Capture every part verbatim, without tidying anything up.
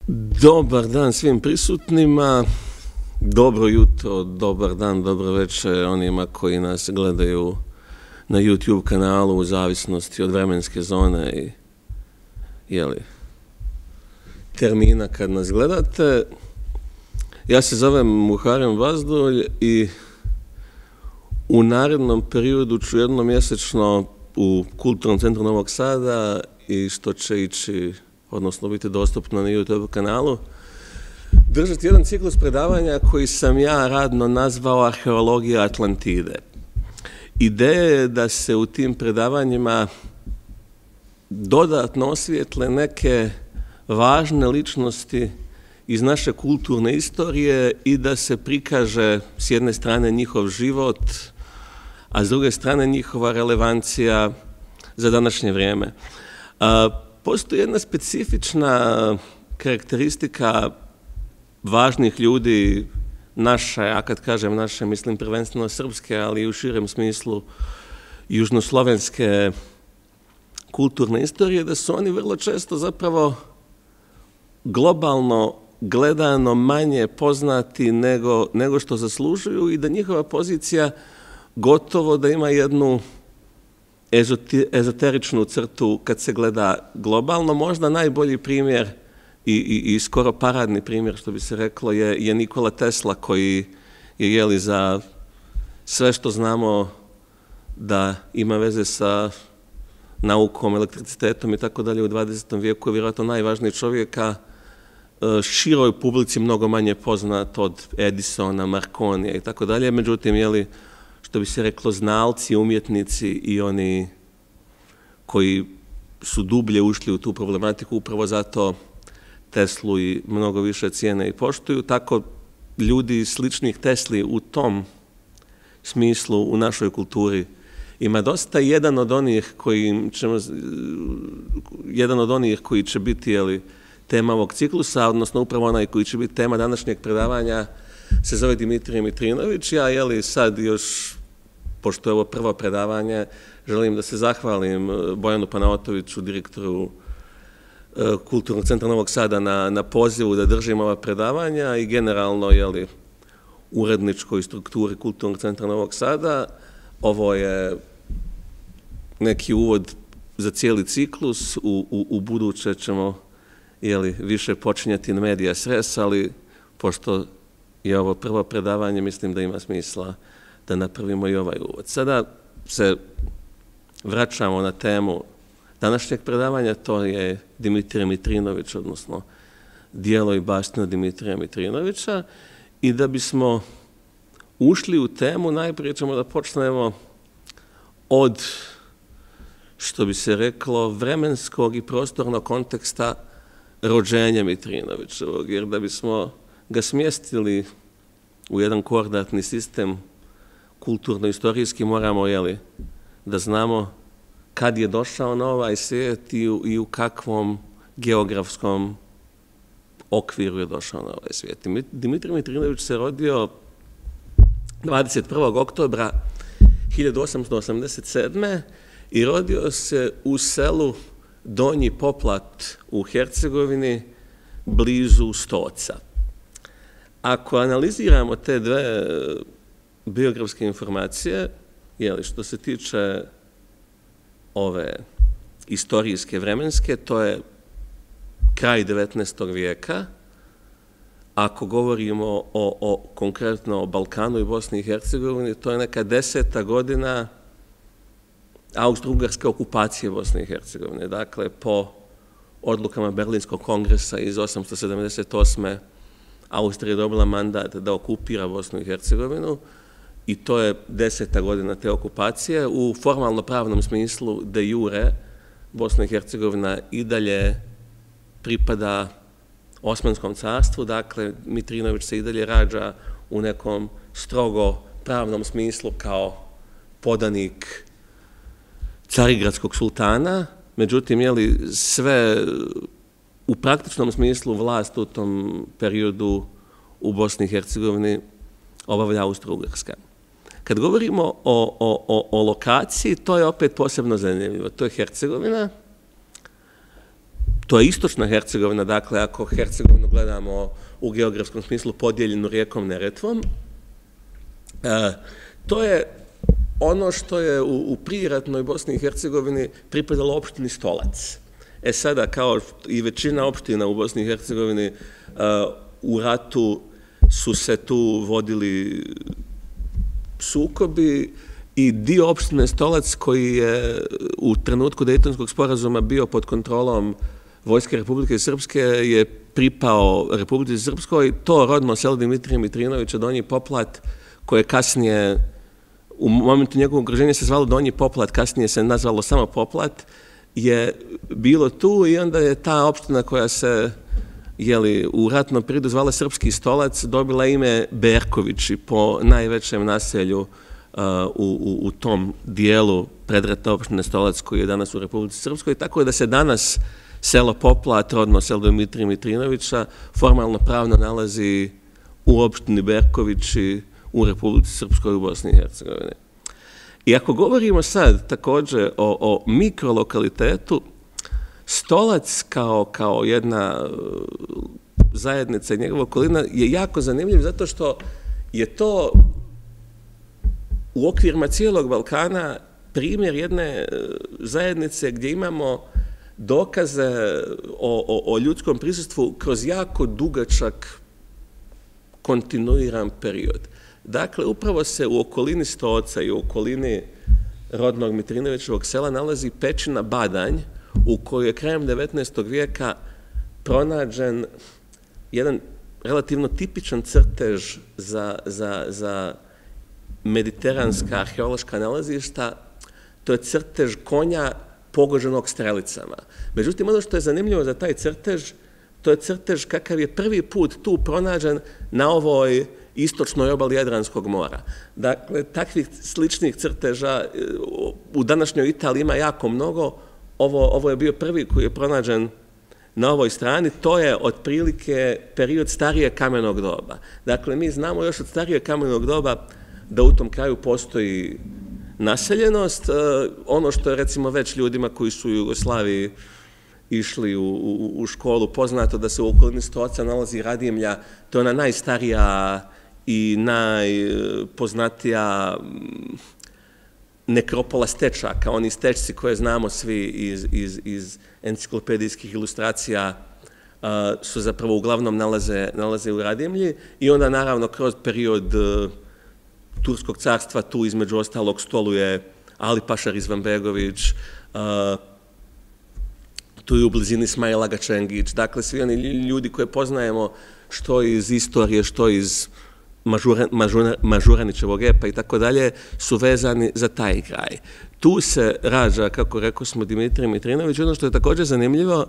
Dobar dan svim prisutnima, dobro jutro, dobar dan, dobro večer onima koji nas gledaju na YouTube kanalu u zavisnosti od vremenske zone i jeli, termina kad nas gledate. Ja se zovem Muharrem Vazdulj i u narednom periodu ću jednomjesečno u Kulturnom centru Novog Sada i što će ići, odnosno biti dostupno na YouTube kanalu, držati jedan ciklus predavanja koji sam ja radno nazvao Arheologija Atlantide. Ideja je da se u tim predavanjima dodatno osvijetle neke važne ličnosti iz naše kulturne istorije i da se prikaže s jedne strane njihov život, a s druge strane njihova relevancija za današnje vrijeme. Postoji jedna specifična karakteristika važnih ljudi naše, a kad kažem naše, mislim prvenstveno srpske, ali i u širem smislu južnoslovenske kulturne istorije, da su oni vrlo često zapravo globalno gledano manje poznati nego, nego što zaslužuju i da njihova pozicija gotovo da ima jednu ezoteričnu crtu kad se gleda globalno. Možda najbolji primjer i, i, i skoro paradni primjer, što bi se reklo, je, je Nikola Tesla, koji je jeli za sve što znamo da ima veze sa naukom, elektricitetom i tako dalje u dvadesetom vijeku, je vjerojatno najvažniji čovjek, a široj publici mnogo manje poznat od Edisona, Marconija i tako dalje. Međutim, jeli, što bi se reklo, znalci, umjetnici i oni koji su dublje ušli u tu problematiku, upravo zato Teslu i mnogo više cijene i poštuju. Tako ljudi sličnih Tesli u tom smislu u našoj kulturi ima dosta. Jedan od onih koji ćemo, jedan od onih koji će biti, jeli, tema ovog ciklusa, odnosno upravo onaj koji će biti tema današnjeg predavanja, se zove Dimitrije Mitrinović. Ja, jeli, sad još, pošto je ovo prvo predavanje, želim da se zahvalim Bojanu Panaotoviću, direktoru Kulturnog centra Novog Sada, na, na pozivu da držim ova predavanja i generalno, jeli, uredničkoj strukturi Kulturnog centra Novog Sada. Ovo je neki uvod za cijeli ciklus. U, u, u buduće ćemo, jeli, više počinjati na medija sres, ali pošto je ovo prvo predavanje, mislim da ima smisla da napravimo i ovaj uvod. Sada se vraćamo na temu današnjeg predavanja, to je Dimitrije Mitrinović, odnosno dijelo i baština Dimitrija Mitrinovića. I da bismo ušli u temu, najprije ćemo da počnemo od, što bi se reklo, vremenskog i prostornog konteksta rođenja Mitrinovićevog, jer da bismo ga smjestili u jedan koordinatni sistem kulturno-istorijski, moramo, jeli, da znamo kad je došao na ovaj svijet i u, i u kakvom geografskom okviru je došao na ovaj svijet. Dimitrije Mitrinović se rodio dvadeset prvog oktobra hiljadu osamsto osamdeset sedme. i rodio se u selu Donji Poplat u Hercegovini, blizu Stoca. Ako analiziramo te dve biografske informacije, jeli, što se tiče ove istorijske, vremenske, to je kraj devetnaestog vijeka. Ako govorimo o, o konkretno o Balkanu i Bosni i Hercegovini, to je neka deseta godina austro-ugarske okupacije Bosne i Hercegovine. Dakle, po odlukama Berlinskog kongresa iz osamsto sedamdeset osme. Austrija je dobila mandat da okupira Bosnu i Hercegovinu i to je deseta godina te okupacije. U formalno-pravnom smislu de jure Bosna i Hercegovina i dalje pripada Osmanskom carstvu, dakle Mitrinović se i dalje rađa u nekom strogo pravnom smislu kao podanik carigradskog sultana, međutim, jeli, sve u praktičnom smislu vlast u tom periodu u Bosni i Hercegovini obavlja Austro-Ugarska. Kad govorimo o, o, o, o lokaciji, to je opet posebno zanimljivo. To je Hercegovina. to je istočna Hercegovina, dakle, ako Hercegovinu gledamo u geografskom smislu podijeljenu rijekom Neretvom, to je ono što je u, u prijeratnoj Bosni i Hercegovini pripadalo opštini Stolac. E sada, kao i većina opština u Bosni i Hercegovini, u ratu su se tu vodili sukobi i dio opštine Stolac koji je u trenutku Dejtonskog sporazuma bio pod kontrolom Vojske Republike Srpske je pripao Republici Srpskoj. To rodno selo Dimitrija Mitrinovića, Donji Poplat, koje kasnije, u momentu njegovog ugroženja se zvalo Donji Poplat, kasnije se nazvalo samo Poplat, je bilo tu i onda je ta opština koja se jeli, u ratnom periodu zvala Srpski Stolac dobila ime Berkovići po najvećem naselju uh, u, u, u tom dijelu predratne opštine Stolac koji je danas u Republici Srpskoj, tako da se danas selo Poplat, rodno selo Dimitrija Mitrinovića, formalno pravno nalazi u opštini Berkovići u Republici Srpskoj u Bosni i Hercegovini. I ako govorimo sad također o, o mikrolokalitetu, Stolac kao, kao jedna zajednica i njegova okolina je jako zanimljiv zato što je to u okvirima cijelog Balkana primjer jedne zajednice gdje imamo dokaze o, o, o ljudskom prisustvu kroz jako dugačak kontinuiran period. Dakle, upravo se u okolini Stoca i u okolini rodnog Mitrinovićevog sela nalazi pećina Badanj, u kojoj je krajem devetnaestog vijeka pronađen jedan relativno tipičan crtež za, za, za mediteranska arheološka nalazišta. To je crtež konja pogođenog strelicama. Međutim, ono što je zanimljivo za taj crtež, to je crtež kakav je prvi put tu pronađen na ovoj istočnoj obali Jadranskog mora. Dakle, takvih sličnih crteža u današnjoj Italiji ima jako mnogo. Ovo, ovo je bio prvi koji je pronađen na ovoj strani. To je otprilike period starije kamenog doba. Dakle, mi znamo još od starije kamenog doba da u tom kraju postoji naseljenost. Ono što je recimo već ljudima koji su u Jugoslaviji išli u, u, u školu poznato da se u okolini Stoca nalazi Radimlja, to je ona najstarija i najpoznatija nekropola stečaka, oni stečci koje znamo svi iz, iz, iz enciklopedijskih ilustracija uh, su zapravo uglavnom nalaze, nalaze u Radimlji i onda naravno kroz period uh, Turskog carstva tu između ostalog stoluje Ali Paša Rizvanbegović, uh, tu je u blizini Ismail Agačengić, dakle svi oni ljudi koje poznajemo što iz istorije, što iz Mažura, Mažura, Mažuranićevog epa i tako dalje, su vezani za taj kraj. Tu se rađa, kako rekao smo, Dimitrij Mitrinović. Ono što je također zanimljivo,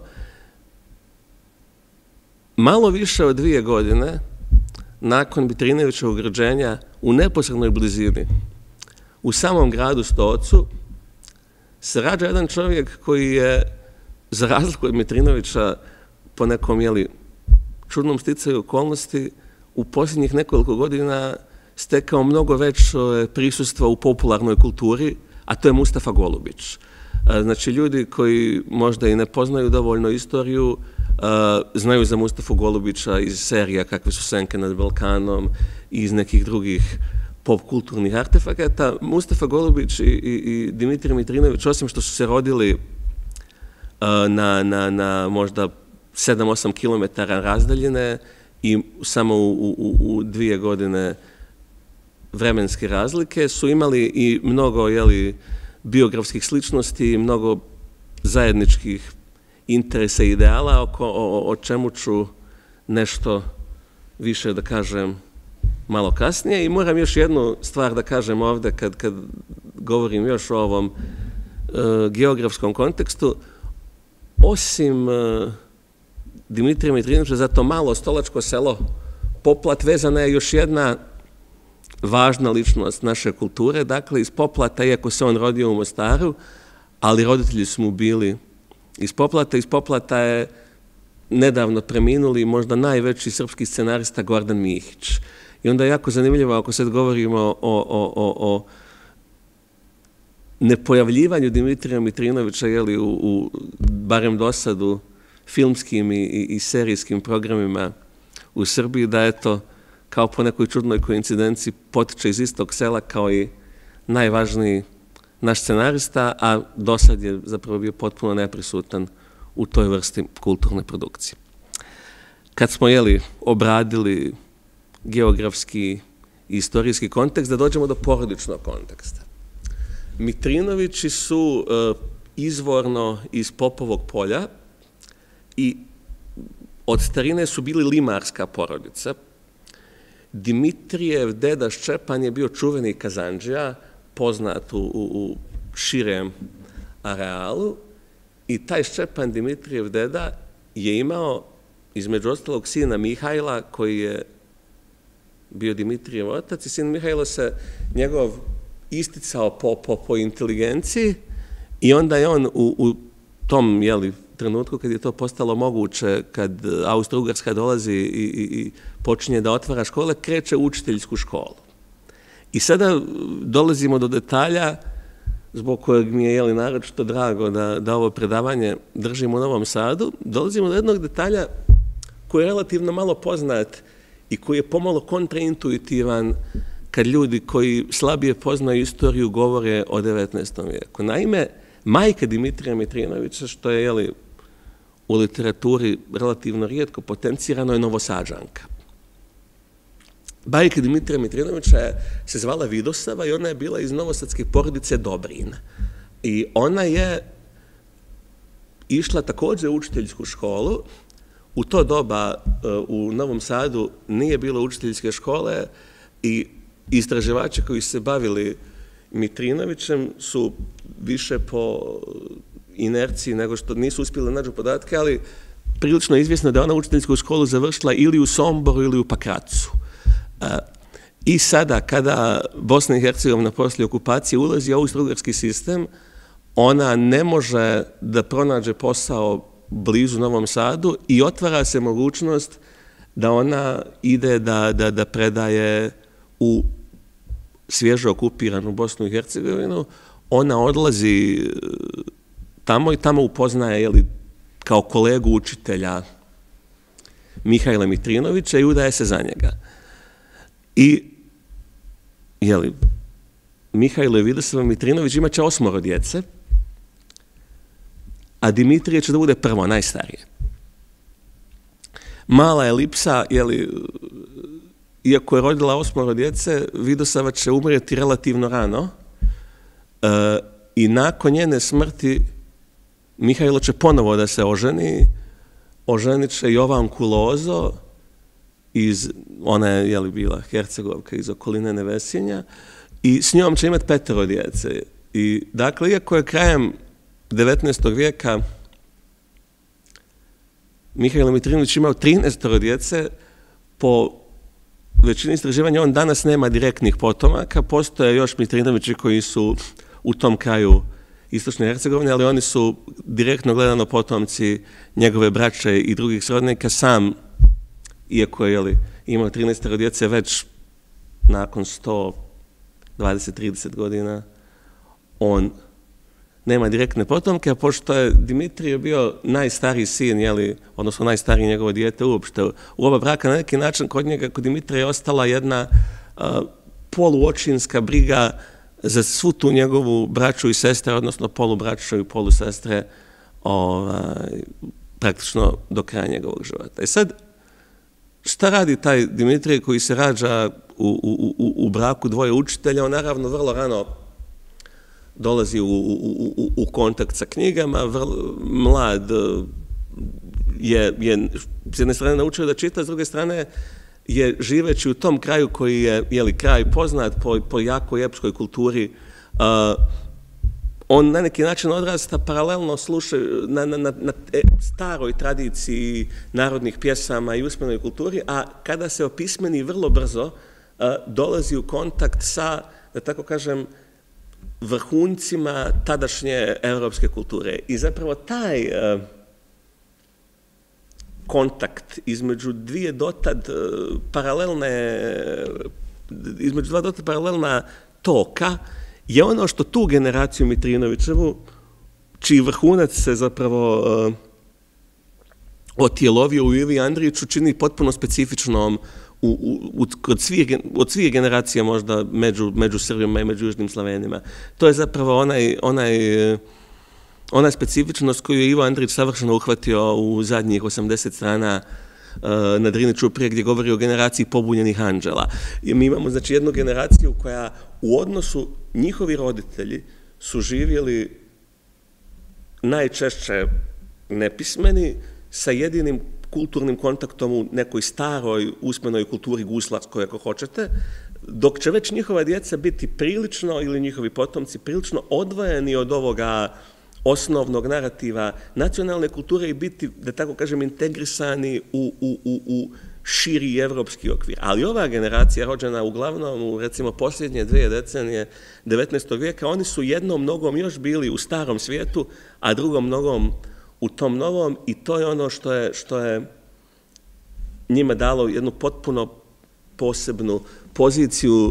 malo više od dvije godine nakon Mitrinovićevog rođenja u neposrednoj blizini, u samom gradu Stocu, se rađa jedan čovjek koji je, za razliku od Mitrinovića, po nekom jeli, čudnom sticaju okolnosti, u posljednjih nekoliko godina stekao mnogo već prisustva u popularnoj kulturi, a to je Mustafa Golubić. Znači, ljudi koji možda i ne poznaju dovoljno istoriju, znaju za Mustafu Golubića iz serija kakve su Senke nad Balkanom i iz nekih drugih pop-kulturnih artefakata. Mustafa Golubić i, i, i Dimitrij Mitrinović, osim što su se rodili na, na, na možda sedam osam kilometara razdaljine i samo u, u, u dvije godine vremenske razlike, su imali i mnogo jeli, biografskih sličnosti i mnogo zajedničkih interesa i ideala oko, o, o čemu ću nešto više da kažem malo kasnije. I moram još jednu stvar da kažem ovdje kad, kad govorim još o ovom uh, geografskom kontekstu. Osim uh, Dimitrija Mitrinovića, za to malo stolačko selo Poplat vezana je još jedna važna ličnost naše kulture. Dakle, iz Poplata, iako se on rodio u Mostaru, ali roditelji su mu bili iz Poplata. Iz Poplata je nedavno preminuli možda najveći srpski scenarista Gordan Mihić. I onda je jako zanimljivo ako sad govorimo o, o, o, o nepojavljivanju Dimitrija Mitrinovića, jeli, u, u barem dosadu filmskim i, i, i serijskim programima u Srbiji, da eto, kao po nekoj čudnoj koincidenciji potiče iz istog sela kao i najvažniji naš scenarista, a do sad je zapravo bio potpuno neprisutan u toj vrsti kulturne produkcije. Kad smo, jeli, obradili geografski i istorijski kontekst, da dođemo do porodičnog konteksta. Mitrinovići su uh, izvorno iz Popovog polja i od starine su bili limarska porodica. Dimitrijev deda Ščepan je bio čuveni kazandžija, poznat u, u, u širem arealu, i taj Ščepan, Dimitrijev deda, je imao između ostalog sina Mihajla, koji je bio Dimitrijev otac, i sin Mihajlo se njegov isticao po, po, po inteligenciji, i onda je on u, u tom, jeli, trenutku kad je to postalo moguće, kad Austro-Ugarska dolazi i, i, i počinje da otvara škole, kreće u učiteljsku školu. I sada dolazimo do detalja zbog kojeg mi je, jeli, naročito drago da, da ovo predavanje držim u Novom Sadu. Dolazimo do jednog detalja koji je relativno malo poznat i koji je pomalo kontraintuitivan kad ljudi koji slabije poznaju istoriju govore o devetnaestom vijeku. Naime, majka Dimitrija Mitrinovića, što je, jeli, u literaturi relativno rijetko potencirano, je Novosađanka. Majka Dimitrija Mitrinovića se zvala Vidosava i ona je bila iz novosadske porodice Dobrin. I ona je išla također u učiteljsku školu. U to doba u Novom Sadu nije bilo učiteljske škole i istraživači koji se bavili Mitrinovićem su više po inerciji nego što nisu uspjeli nađu podatke, ali prilično je izvjesno da je ona učiteljsku školu završila ili u Somboru ili u Pakracu. I sada, kada Bosna i Hercegovina poslije okupacije ulazi u austro-ugarski sistem, ona ne može da pronađe posao blizu Novom Sadu i otvara se mogućnost da ona ide da, da, da predaje u svježe okupiranu Bosnu i Hercegovinu. Ona odlazi tamo i tamo upoznaje, jeli, kao kolegu učitelja Mihajla Mitrinovića i udaje se za njega. I, jeli, Mihajlo Vidosava Mitrinović imaće osmoro djece, a Dimitrije će da bude prvo, najstarije. Mala elipsa, jeli, iako je rodila osmoro djece, Vidosava će umrijeti relativno rano e, i nakon njene smrti Mihajlo će ponovo da se oženi, oženit će Jovanku Lozo, iz, ona je, jeli, bila Hercegovka iz okoline Nevesinja, i s njom će imati petero djece. I, dakle, iako je krajem devetnaestog vijeka Mihajlo Mitrinović imao trinaestoro djece, po većini istraživanja on danas nema direktnih potomaka, postoje još Mitrinovići koji su u tom kraju istočne Hercegovine, ali oni su direktno gledano potomci njegove braće i drugih srodnika. Sam, iako je, jeli, imao trinaestoro djece, već nakon sto dvadeset do trideset godina on nema direktne potomke, a pošto je Dimitrije bio najstariji sin, jeli, odnosno najstariji njegovo dijete uopšte u oba braka, na neki način kod njega, kod Dimitrije, je ostala jedna a, poluočinska briga za svu tu njegovu braću i sestre, odnosno polubraću i polusestre, ovaj, praktično do kraja njegovog života. I sad, šta radi taj Dimitrije koji se rađa u, u, u, u braku dvoje učitelja? On naravno vrlo rano dolazi u, u, u, u kontakt sa knjigama, vrlo mlad je, je s jedne strane naučio da čita, s druge strane je, živeći u tom kraju koji je, jeli, kraj poznat po, po jakoj epskoj kulturi, uh, on na neki način odrasta paralelno sluša na, na, na, na staroj tradiciji narodnih pjesama i usmenoj kulturi, a kada se opismeni vrlo brzo, uh, dolazi u kontakt sa, da tako kažem, vrhuncima tadašnje evropske kulture. I zapravo taj uh, kontakt između dvije dotad uh, paralelne, između dva dotad paralelna toka je ono što tu generaciju Mitrinovićevu, čiji vrhunac se zapravo uh, otjelovio u Ivi Andriću čini potpuno specifičnom u, u, u, kod svih, od svih generacija možda među, među Srbima i među južnim Slavenima. To je zapravo onaj, onaj, ona specifičnost koju je Ivo Andrić savršeno uhvatio u zadnjih osamdeset strana na Drini čuprije, gdje govori o generaciji pobunjenih anđela. I mi imamo znači jednu generaciju koja u odnosu, njihovi roditelji su živjeli najčešće nepismeni, sa jedinim kulturnim kontaktom u nekoj staroj usmenoj kulturi guslarskoj, ako hoćete, dok će već njihova djeca biti prilično, ili njihovi potomci, prilično odvojeni od ovoga osnovnog narativa nacionalne kulture i biti, da tako kažem, integrisani u, u, u, u širi evropski okvir. Ali ova generacija, rođena uglavnom u, recimo, posljednje dvije decenije devetnaestog vijeka, oni su jednom nogom još bili u starom svijetu, a drugom nogom u tom novom, i to je ono što je, što je njima dalo jednu potpuno posebnu poziciju,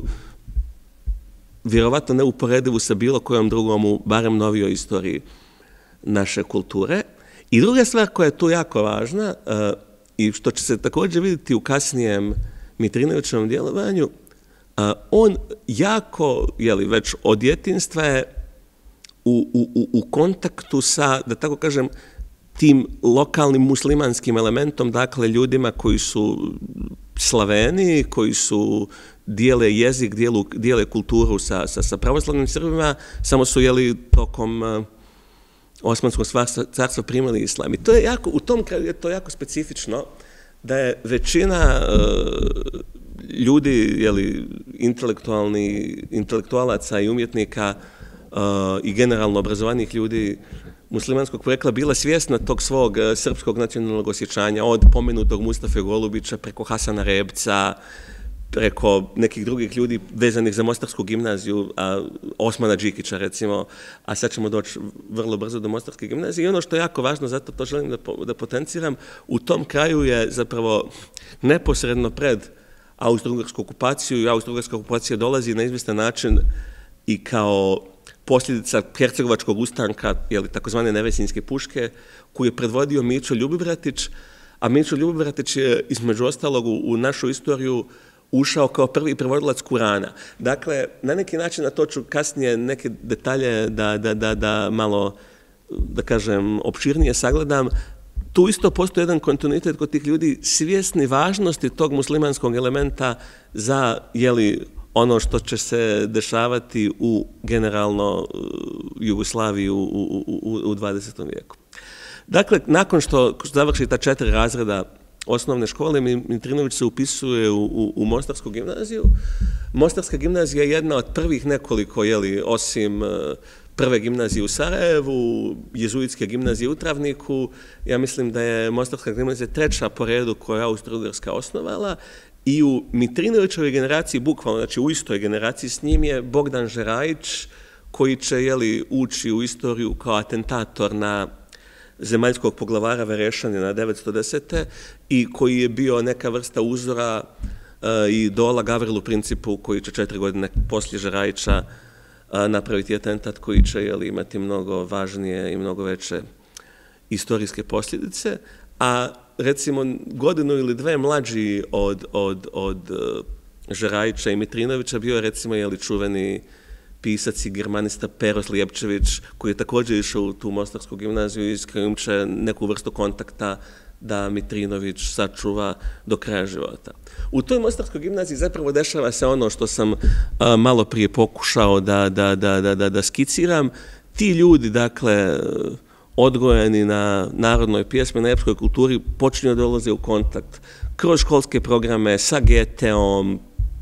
vjerovatno neuporedivu sa bilo kojom drugom u barem novijoj istoriji naše kulture. I druga stvar koja je tu jako važna, uh, i što će se također vidjeti u kasnijem Mitrinovićevom djelovanju, uh, on jako, jeli, već od djetinjstva je u, u, u kontaktu sa, da tako kažem, tim lokalnim muslimanskim elementom, dakle ljudima koji su Slaveni, koji su dijele jezik, dijelu, dijele kulturu sa, sa, sa pravoslavnim Srbima, samo su, jeli, tokom uh, Osmanskog carstva primali islam. I to je jako, u tom kraju je to jako specifično, da je većina uh, ljudi, jeli, intelektualni, intelektualaca i umjetnika uh, i generalno obrazovanih ljudi muslimanskog porekla bila svjesna tog svog uh, srpskog nacionalnog osjećanja, od pomenutog Mustafe Golubića preko Hasana Rebca, preko nekih drugih ljudi vezanih za Mostarsku gimnaziju, a, Osmana Đikića recimo, a sad ćemo doći vrlo brzo do Mostarske gimnazije. I ono što je jako važno, zato to želim da, da potenciram, u tom kraju je zapravo neposredno pred austro-ugarsku okupaciju, i austro-ugarska okupacija dolazi na izvjestan način i kao posljedica hercegovačkog ustanka, jeli, takozvane Nevesinjske puške, koju je predvodio Mićo Ljubibratić, a Mićo Ljubibratić je između ostalog u, u našu istoriju ušao kao prvi prevodilac Kurana. Dakle, na neki način, na to ću kasnije neke detalje da, da, da, da malo, da kažem, opširnije sagledam, tu isto postoji jedan kontinuitet kod tih ljudi svjesni važnosti tog muslimanskog elementa za, jeli, ono što će se dešavati u generalno Jugoslaviji u, u, u, u dvadesetom vijeku. Dakle, nakon što završi ta četiri razreda osnovne škole, Mitrinović se upisuje u, u, u Mostarsku gimnaziju. Mostarska gimnazija je jedna od prvih nekoliko, jeli, osim uh, prve gimnazije u Sarajevu, jezuitske gimnazije u Travniku. Ja mislim da je Mostarska gimnazija treća po redu koju je Austro-Ugarska osnovala. I u Mitrinovićevoj generaciji, bukvalno, znači u istoj generaciji s njim je Bogdan Žerajić, koji će, jeli, ući u istoriju kao atentator na zemaljskog poglavara Verešanina devetsto desete. i koji je bio neka vrsta uzora uh, i idola Gavrilu Principu, koji će četiri godine poslije Žerajića uh, napraviti atentat koji će, jeli, imati mnogo važnije i mnogo veće istorijske posljedice. A recimo godinu ili dve mlađi od, od, od uh, Žerajića i Mitrinovića bio je recimo, jeli, čuveni pisac i germanista Pero Slijepčević, koji je također išao u tu Mostarsku gimnaziju i s kojim će neku vrstu kontakta da Mitrinović sačuva do kraja života. U toj Mostarskoj gimnaziji zapravo dešava se ono što sam a, malo prije pokušao da, da, da, da, da, da skiciram. Ti ljudi, dakle, odgojeni na narodnoj pjesmi, na epskoj kulturi, počinju da dolaze u kontakt kroz školske programe sa Goetheom,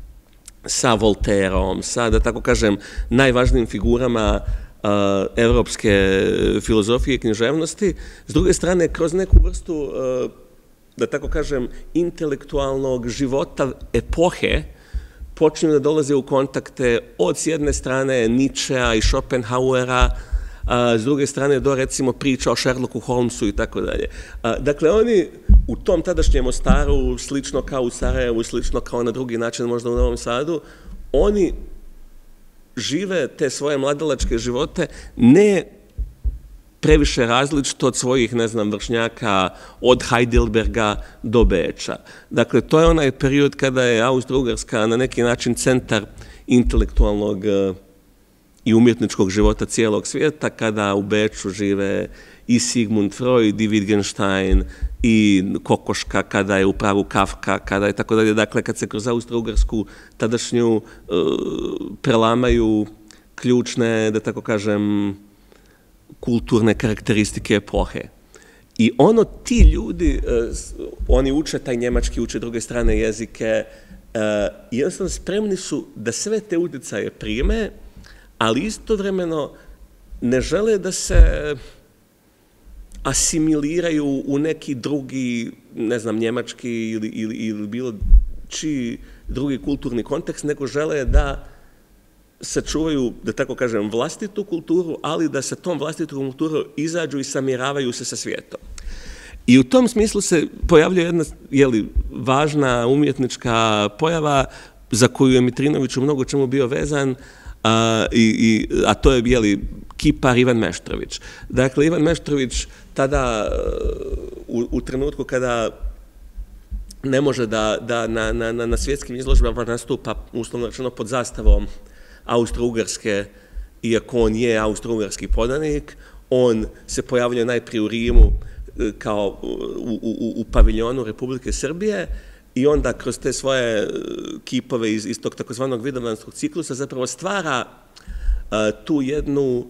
sa Voltaireom, sa, da tako kažem, najvažnijim figurama uh, evropske filozofije i književnosti. S druge strane, kroz neku vrstu, uh, da tako kažem, intelektualnog života epohe, počinju da dolaze u kontakte od s jedne strane Nietzschea i Schopenhauera, a s druge strane do, recimo, priča o Sherlocku Holmesu i tako dalje. Dakle, oni u tom tadašnjem Mostaru, slično kao u Sarajevu, slično kao na drugi način možda u Novom Sadu, oni žive te svoje mladalačke živote ne previše različito od svojih, ne znam, vršnjaka od Heidelberga do Beča. Dakle, to je onaj period kada je Austro-Ugarska na neki način centar intelektualnog i umjetničkog života cijelog svijeta, kada u Beču žive i Sigmund Freud, i Wittgenstein, i Kokoška, kada je u pravu Kafka, kada je tako dalje. Dakle, kad se kroz Austro-Ugarsku tadašnju prelamaju ključne, da tako kažem, kulturne karakteristike epohe. I ono, ti ljudi, oni uče taj njemački, uče druge strane jezike, i jednostavno spremni su da sve te utjecaje prime, ali istovremeno ne žele da se asimiliraju u neki drugi, ne znam, njemački ili, ili, ili bilo čiji drugi kulturni kontekst, nego žele da sačuvaju, da tako kažem, vlastitu kulturu, ali da sa tom vlastitom kulturom izađu i samiravaju se sa svijetom. I u tom smislu se pojavljuje jedna, jeli, važna umjetnička pojava za koju je Mitrinović u mnogo čemu bio vezan, a, i, i, a to je, jeli, kipar Ivan Meštrović. Dakle, Ivan Meštrović tada, u, u trenutku kada ne može da, da na, na, na svjetskim izložbama nastupa, uslovno rečeno, pod zastavom Austro-Ugarske, iako on je austro-ugarski podanik, on se pojavljuje najprije u Rimu kao u, u, u paviljonu Republike Srbije i onda kroz te svoje kipove iz, iz tog takozvanog vidovanskog ciklusa zapravo stvara uh, tu jednu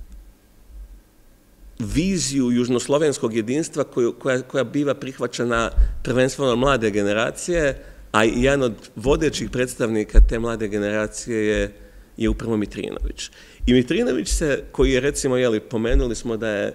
viziju južnoslovenskog jedinstva koju, koja, koja biva prihvaćena prvenstveno mlade generacije, a jedan od vodećih predstavnika te mlade generacije je, je upravo Mitrinović. I Mitrinović se, koji je, recimo, jeli, pomenuli smo da je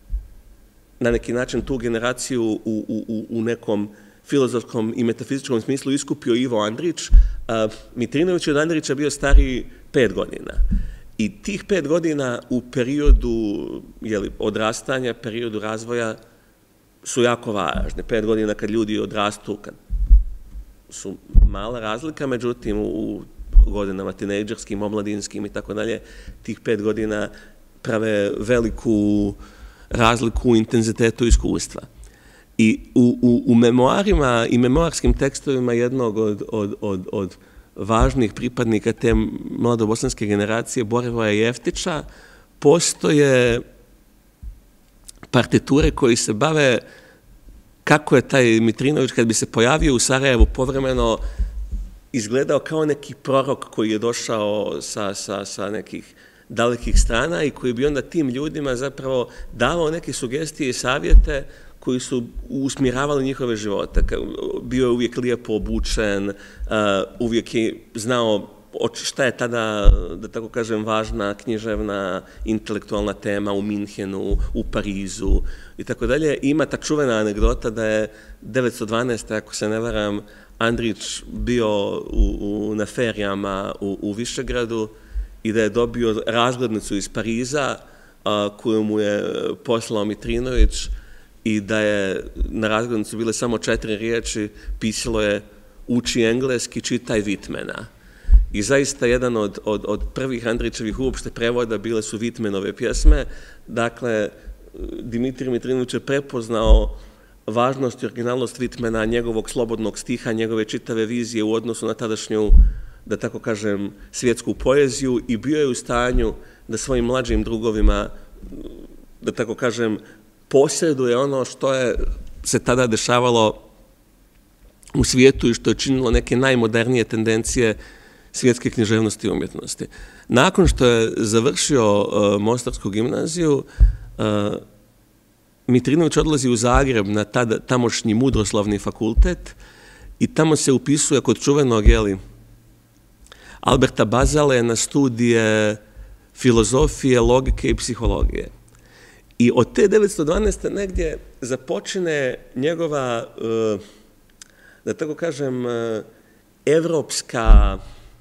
na neki način tu generaciju u, u, u nekom filozofskom i metafizičkom smislu iskupio Ivo Andrić, a Mitrinović od Andrića bio stariji pet godina. I tih pet godina u periodu, jeli, odrastanja, periodu razvoja su jako važne. Pet godina kad ljudi odrastu, kad su mala razlika, međutim u godinama tinejdžerskim, omladinskim i tako dalje, tih pet godina prave veliku razliku u intenzitetu iskustva. I u, u, u memoarima i memoarskim tekstovima jednog od, od, od, od važnih pripadnika te mladobosanske generacije, Borivoja Jeftića, postoje partiture koji se bave kako je taj Mitrinović, kad bi se pojavio u Sarajevu, povremeno izgledao kao neki prorok koji je došao sa, sa, sa nekih dalekih strana i koji bi onda tim ljudima zapravo davao neke sugestije i savjete koji su usmjeravali njihove živote. Bio je uvijek lijepo obučen, uvijek je znao šta je tada, da tako kažem, važna književna, intelektualna tema u Minhenu, u Parizu i tako dalje. Ima ta čuvena anegdota da je devetsto dvanaeste. ako se ne varam, Andrić bio u, u, na ferijama u, u Višegradu i da je dobio razglednicu iz Pariza a, koju mu je poslao Mitrinović i da je na razglednicu bile samo četiri riječi, pisalo je uči engleski, čitaj Whitmana. I zaista jedan od, od, od prvih Andrićevih uopšte prevoda bile su Whitmanove pjesme. Dakle, Dimitrij Mitrinović je prepoznao važnost i originalnost Whitmana, njegovog slobodnog stiha, njegove čitave vizije u odnosu na tadašnju, da tako kažem, svjetsku poeziju i bio je u stanju da svojim mlađim drugovima, da tako kažem, posjeduje ono što je se tada dešavalo u svijetu i što je činilo neke najmodernije tendencije svjetske književnosti i umjetnosti. Nakon što je završio uh, Mostarsku gimnaziju, uh, Mitrinović odlazi u Zagreb na tada, tamošnji Mudroslavni fakultet i tamo se upisuje kod čuvenog, jeli, Alberta Bazale na studije filozofije, logike i psihologije. I od te devetsto dvanaeste. negdje započine njegova, uh, da tako kažem, uh, evropska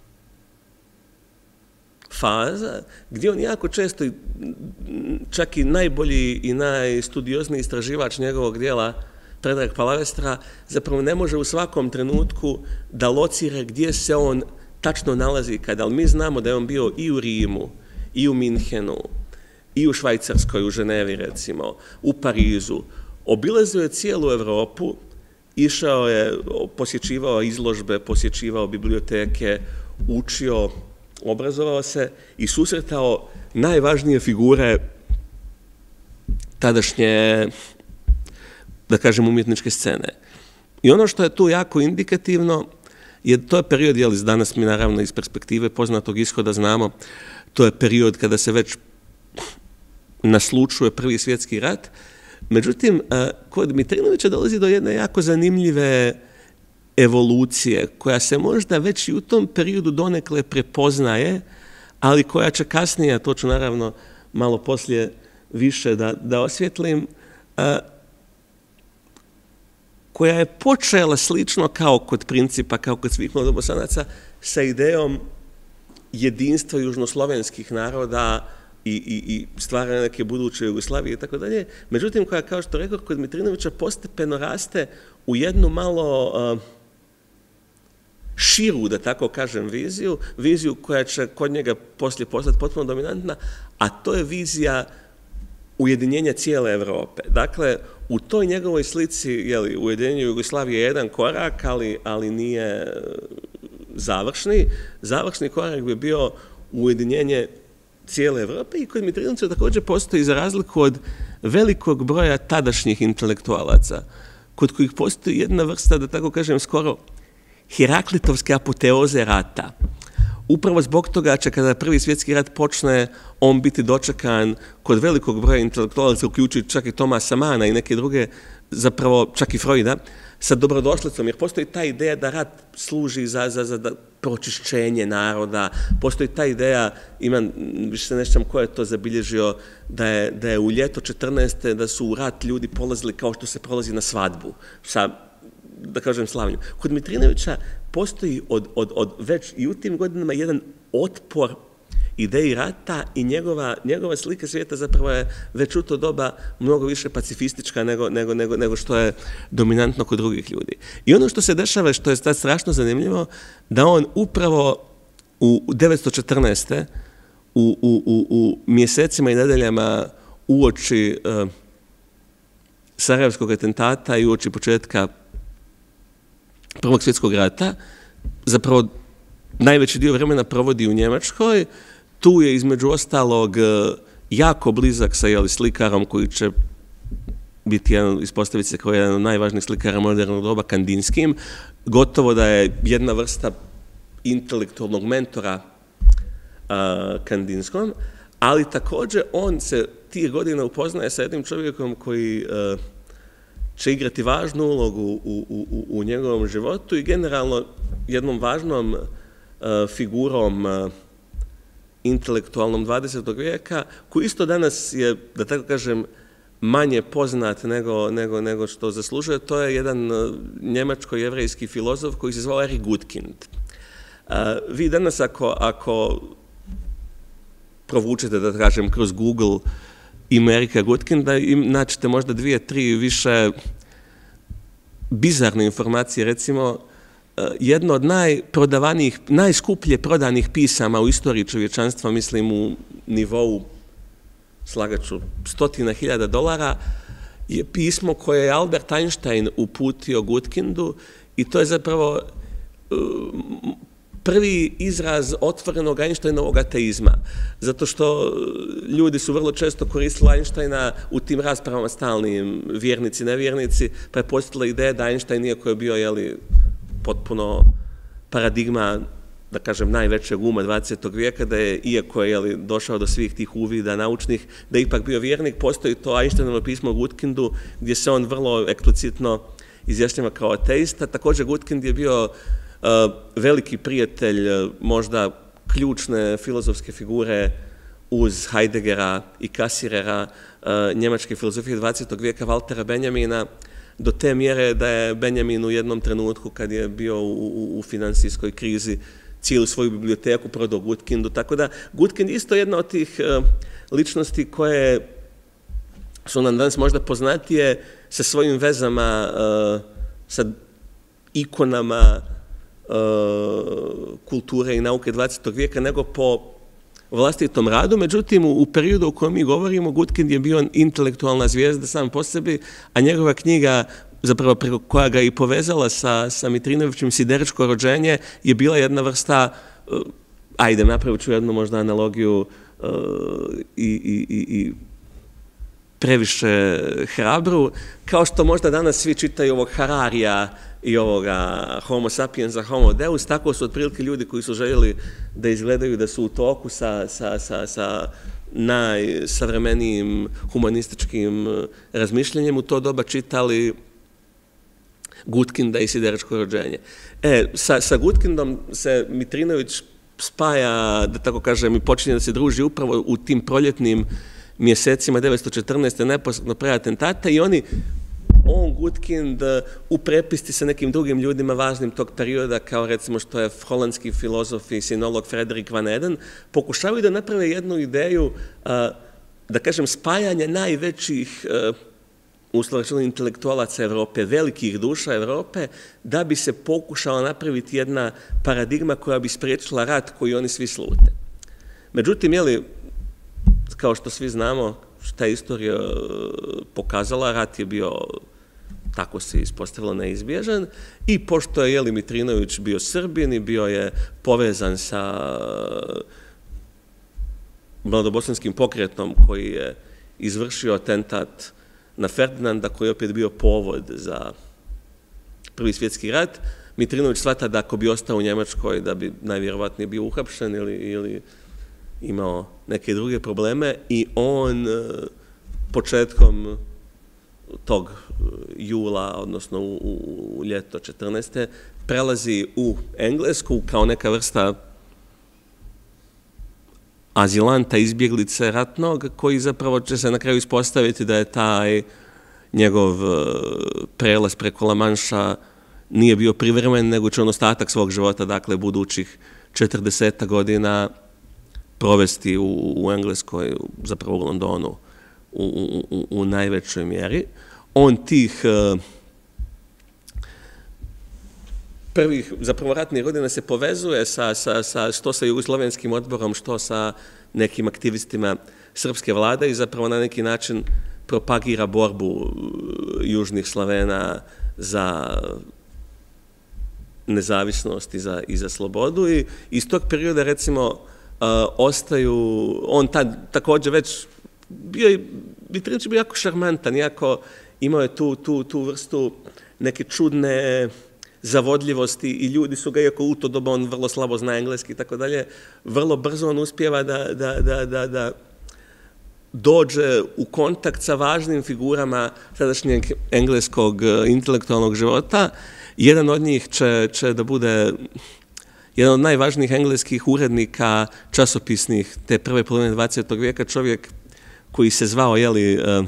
faza, gdje on jako često, čak i najbolji i najstudiozniji istraživač njegovog dijela, Predrag Palavestra, zapravo ne može u svakom trenutku da locira gdje se on tačno nalazi kada, ali mi znamo da je on bio i u Rimu, i u Minhenu, i u Švajcarskoj, u Ženevi recimo, u Parizu. Obilazio je cijelu Europu, išao je, posjećivao izložbe, posjećivao biblioteke, učio, obrazovao se i susretao najvažnije figure tadašnje, da kažem, umjetničke scene. I ono što je tu jako indikativno, je to je period, jel, danas mi naravno iz perspektive poznatog ishoda znamo, to je period kada se već naslučuje Prvi svjetski rat. Međutim, kod Dmitrinovića dolazi do jedne jako zanimljive evolucije, koja se možda već i u tom periodu donekle prepoznaje, ali koja će kasnije, to ću naravno malo poslije više da, da osvjetlim, koja je počela slično kao kod Principa, kao kod svih Mladobosanaca, sa idejom jedinstva južnoslovenskih naroda i, i, i stvaranja neke buduće Jugoslavije i tako dalje. Međutim, koja, kao što rekao, kod Dmitrinovića postepeno raste u jednu malo uh, širu, da tako kažem, viziju, viziju koja će kod njega poslije postati potpuno dominantna, a to je vizija ujedinjenja cijele Europe. Dakle, u toj njegovoj slici, jeli, ujedinjenje Jugoslavije je jedan korak, ali, ali nije završni. Završni korak bi bio ujedinjenje cijele Europe i kod Dmitrinovića također postoji, za razliku od velikog broja tadašnjih intelektualaca, kod kojih postoji jedna vrsta, da tako kažem, skoro Heraklitovske apoteoze rata. Upravo zbog toga će kada Prvi svjetski rat počne, on biti dočekan kod velikog broja intelektualaca, uključujući čak i Tomasa Mana i neke druge, zapravo čak i Freuda, sa dobrodošlicom, jer postoji ta ideja da rat služi za, za, za pročišćenje naroda, postoji ta ideja, imam, više se nešćam ko je to zabilježio, da je, da je u ljeto četrnaeste da su u rat ljudi polazili kao što se prolazi na svadbu, sa, da kažem, slavljem. Kod Dmitrinovića postoji od, od, od već i u tim godinama jedan otpor ideji rata i njegova, njegova slika svijeta zapravo je već u to doba mnogo više pacifistička nego, nego, nego, nego što je dominantno kod drugih ljudi. I ono što se dešava, što je sad strašno zanimljivo, da on upravo u devetsto četrnaeste u, u, u, u mjesecima i nedeljama uoči uh, Sarajevskog atentata i uoči početka Prvog svjetskog rata, zapravo najveći dio vremena provodi u Njemačkoj. Tu je između ostalog jako blizak sa, jeli, slikarom koji će biti jedan, ispostaviti se kao jedan od najvažnijih slikara modernog doba, Kandinskim. Gotovo da je jedna vrsta intelektualnog mentora uh, Kandinskom, ali također on se tih godina upoznaje sa jednim čovjekom koji uh, će igrati važnu ulogu u, u, u, u njegovom životu i generalno jednom važnom uh, figurom uh, intelektualnom dvadesetog vijeka, koji isto danas je, da tako kažem, manje poznat nego, nego, nego što zaslužuje. To je jedan uh, njemačko-jevrejski filozof koji se zvao Erich Gutkind. Uh, vi danas ako, ako provučete, da kažem, kroz Google ime Ericha Gutkinda, naćete možda dvije, tri više bizarne informacije. Recimo, jedno od najprodavanijih, najskuplje prodanih pisama u istoriji čovječanstva, mislim u nivou, slagaću, stotina hiljada dolara, je pismo koje je Albert Einstein uputio Gutkindu i to je zapravo prvi izraz otvorenog Einsteinovog ateizma, zato što ljudi su vrlo često koristili Einsteina u tim raspravama stalnim, vjernici, nevjernici, pa je postala ideja da Einstein, iako je bio, jeli, potpuno paradigma, da kažem, najvećeg uma dvadesetog vijeka, da je, iako je, jeli, došao do svih tih uvida naučnih, da je ipak bio vjernik. Postoji to Einsteinovo pismo Gutkindu, gdje se on vrlo eksplicitno izjašnjava kao ateista. Također Gutkind je bio Uh, veliki prijatelj, uh, možda ključne filozofske figure uz Heideggera i Cassirera, uh, njemačke filozofije dvadesetog vijeka, Waltera Benjamina, do te mjere da je Benjamin u jednom trenutku, kad je bio u, u, u financijskoj krizi, cijelu svoju biblioteku prodao Gutkindu. Tako da Gutkind je isto jedna od tih uh, ličnosti koje su nam danas možda poznatije sa svojim vezama, uh, sa ikonama kulture i nauke dvadesetog vijeka, nego po vlastitom radu, međutim u periodu u kojem mi govorimo Gutkind je bio intelektualna zvijezda sam po sebi, a njegova knjiga, zapravo preko koja ga i povezala sa, sa Mitrinovićem, Sideričko rođenje, je bila jedna vrsta, ajde, napravit ću jednu možda analogiju i, i, i, i previše hrabru, kao što možda danas svi čitaju ovog Hararija i ovoga Homo sapiensa, Homo deus, tako su otprilike ljudi koji su željeli da izgledaju da su u toku sa, sa, sa, sa najsavremenijim humanističkim razmišljanjem u to doba čitali Gutkinda i Sideričko rođenje. E, sa, sa Gutkindom se Mitrinović spaja, da tako kažem, i počinje da se druži upravo u tim proljetnim mjesecima devetsto četrnaeste. neposredno pre atentata i oni, on, Gutkind, u prepisti sa nekim drugim ljudima važnim tog perioda, kao recimo što je holandski filozof i sinolog Frederik van Eden, pokušavaju da naprave jednu ideju, da kažem, spajanja najvećih uslovno intelektualaca Evrope, velikih duša Evrope, da bi se pokušala napraviti jedna paradigma koja bi spriječila rat koji oni svi slute. Međutim, jeli, kao što svi znamo, šta je istorija pokazala, rat je bio, tako se ispostavilo, neizbježan i pošto je jeli, Mitrinović bio Srbin i bio je povezan sa mladobosanskim pokretom koji je izvršio atentat na Ferdinanda, koji je opet bio povod za Prvi svjetski rat, Mitrinović shvata da ako bi ostao u Njemačkoj, da bi najvjerovatnije bio uhapšen ili, ili imao neke druge probleme i on početkom tog jula, odnosno u, u, u ljeto četrnaeste. prelazi u Englesku kao neka vrsta azilanta, izbjeglice ratnog, koji zapravo će se na kraju ispostaviti da je taj njegov prelaz preko La Manša nije bio privremen, nego će on ostatak svog života, dakle, budućih četrdeset godina provesti u, u Engleskoj, zapravo u Londonu, u, u, u najvećoj mjeri. On tih uh, prvih, zapravo ratnih godina se povezuje sa, sa, sa, što sa Jugoslovenskim odborom, što sa nekim aktivistima srpske vlade i zapravo na neki način propagira borbu južnih Slavena za nezavisnost i za, i za slobodu. I iz tog perioda, recimo, uh, ostaju, on tad također već bio, Mitrinović bio jako šarmantan, jako imao je tu, tu, tu vrstu neke čudne zavodljivosti i ljudi su ga, iako u to doba on vrlo slabo zna engleski i tako dalje, vrlo brzo on uspijeva da, da, da, da, da dođe u kontakt sa važnim figurama sadašnjeg engleskog intelektualnog života. Jedan od njih će, će da bude jedan od najvažnijih engleskih urednika časopisnih te prve polovine dvadesetog vijeka, čovjek koji se zvao, jeli, uh,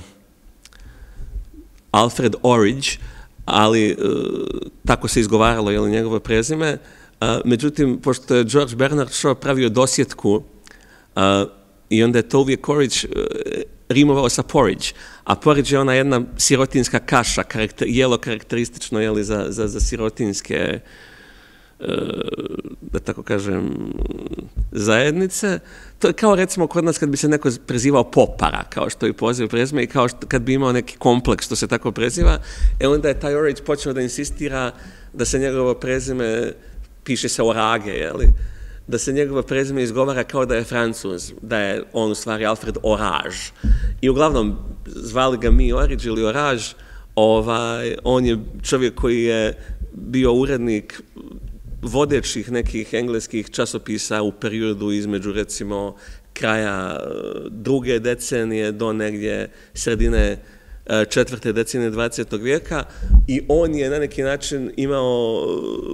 Alfred Orridge, ali uh, tako se izgovaralo, jeli, njegovo prezime. Uh, međutim, pošto je George Bernard Shaw pravio dosjetku uh, i onda je to uvijek Orridge uh, rimovao sa porridge, a porridge je ona jedna sirotinska kaša, karakter, jelo karakteristično, jeli, za, za, za sirotinske, uh, da tako kažem, zajednice. To je kao, recimo, kod nas kad bi se neko prezivao Popara, kao što je poziv prezime, i kao što, kad bi imao neki kompleks što se tako preziva, e onda je taj Orridge počeo da insistira da se njegovo prezime, piše se Orage, jeli, da se njegovo prezime izgovara kao da je Francuz, da je on u stvari Alfred Orage. I uglavnom, zvali ga mi Orridge ili Orage, ovaj, on je čovjek koji je bio urednik vodećih nekih engleskih časopisa u periodu između, recimo, kraja druge decenije do negdje sredine četvrte decenije dvadesetog vijeka i on je na neki način imao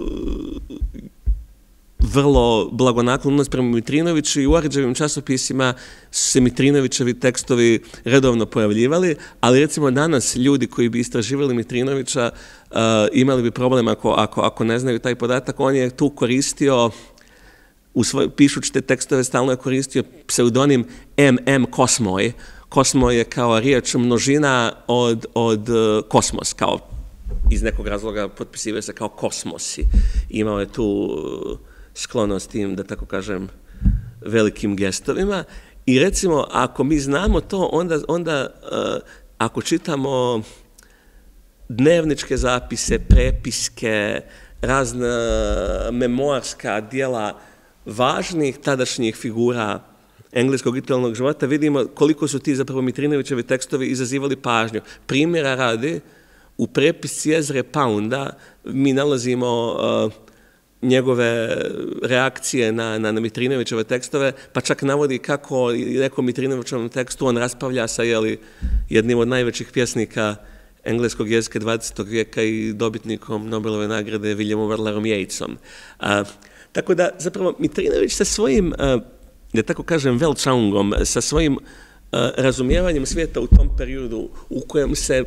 vrlo blagonaklon odnos prema Mitrinoviću i u Orridgeovim časopisima su se Mitrinovićevi tekstovi redovno pojavljivali, ali recimo danas ljudi koji bi istraživali Mitrinovića uh, imali bi problem ako, ako, ako ne znaju taj podatak. On je tu koristio, u svoj, pišući te tekstove, stalno je koristio pseudonim M M Kosmoj. Kosmoj je kao riječ množina od, od uh, kosmos, kao iz nekog razloga potpisivaju se kao kosmosi. Imao je tu uh, sklonost tim, da tako kažem, velikim gestovima. I recimo, ako mi znamo to, onda, onda ako čitamo dnevničke zapise, prepiske, razna memoarska dijela važnih tadašnjih figura engleskog intelektualnog života, vidimo koliko su ti zapravo Mitrinovićevi tekstovi izazivali pažnju. Primjera radi, u prepisci Ezre Pounda mi nalazimo uh, njegove reakcije na, na, na Mitrinovićeve tekstove, pa čak navodi kako u nekom Mitrinovićevom tekstu on raspravlja sa jeli, jednim od najvećih pjesnika engleskog jezika dvadesetog vijeka i dobitnikom Nobelove nagrade Williamom Butlerom Yeatsom. Uh, tako da, zapravo, Mitrinović sa svojim, uh, da tako kažem, Weltschauungom, sa svojim uh, razumijevanjem svijeta u tom periodu u kojem se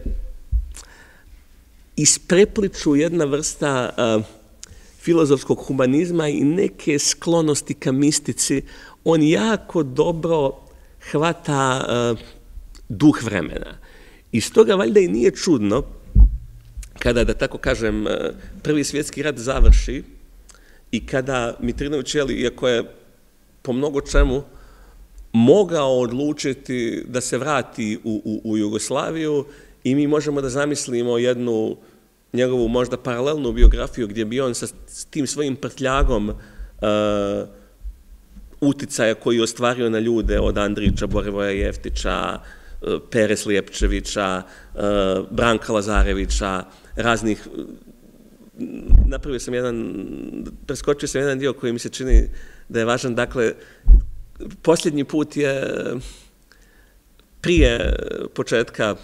isprepliču jedna vrsta uh, filozofskog humanizma i neke sklonosti ka mistici, on jako dobro hvata uh, duh vremena. I stoga valjda i nije čudno kada, da tako kažem, Prvi svjetski rat završi i kada Mitrinović, iako je po mnogo čemu mogao odlučiti da se vrati u, u, u Jugoslaviju i mi možemo da zamislimo jednu njegovu možda paralelnu biografiju gdje bi on sa tim svojim prtljagom uh, uticaja koji je ostvario na ljude od Andrića, Borivoja Jeftića, Pere Slijepčevića, Branka Lazarevića, raznih. Napravio sam jedan, preskočio sam jedan dio koji mi se čini da je važan. Dakle, posljednji put je prije početka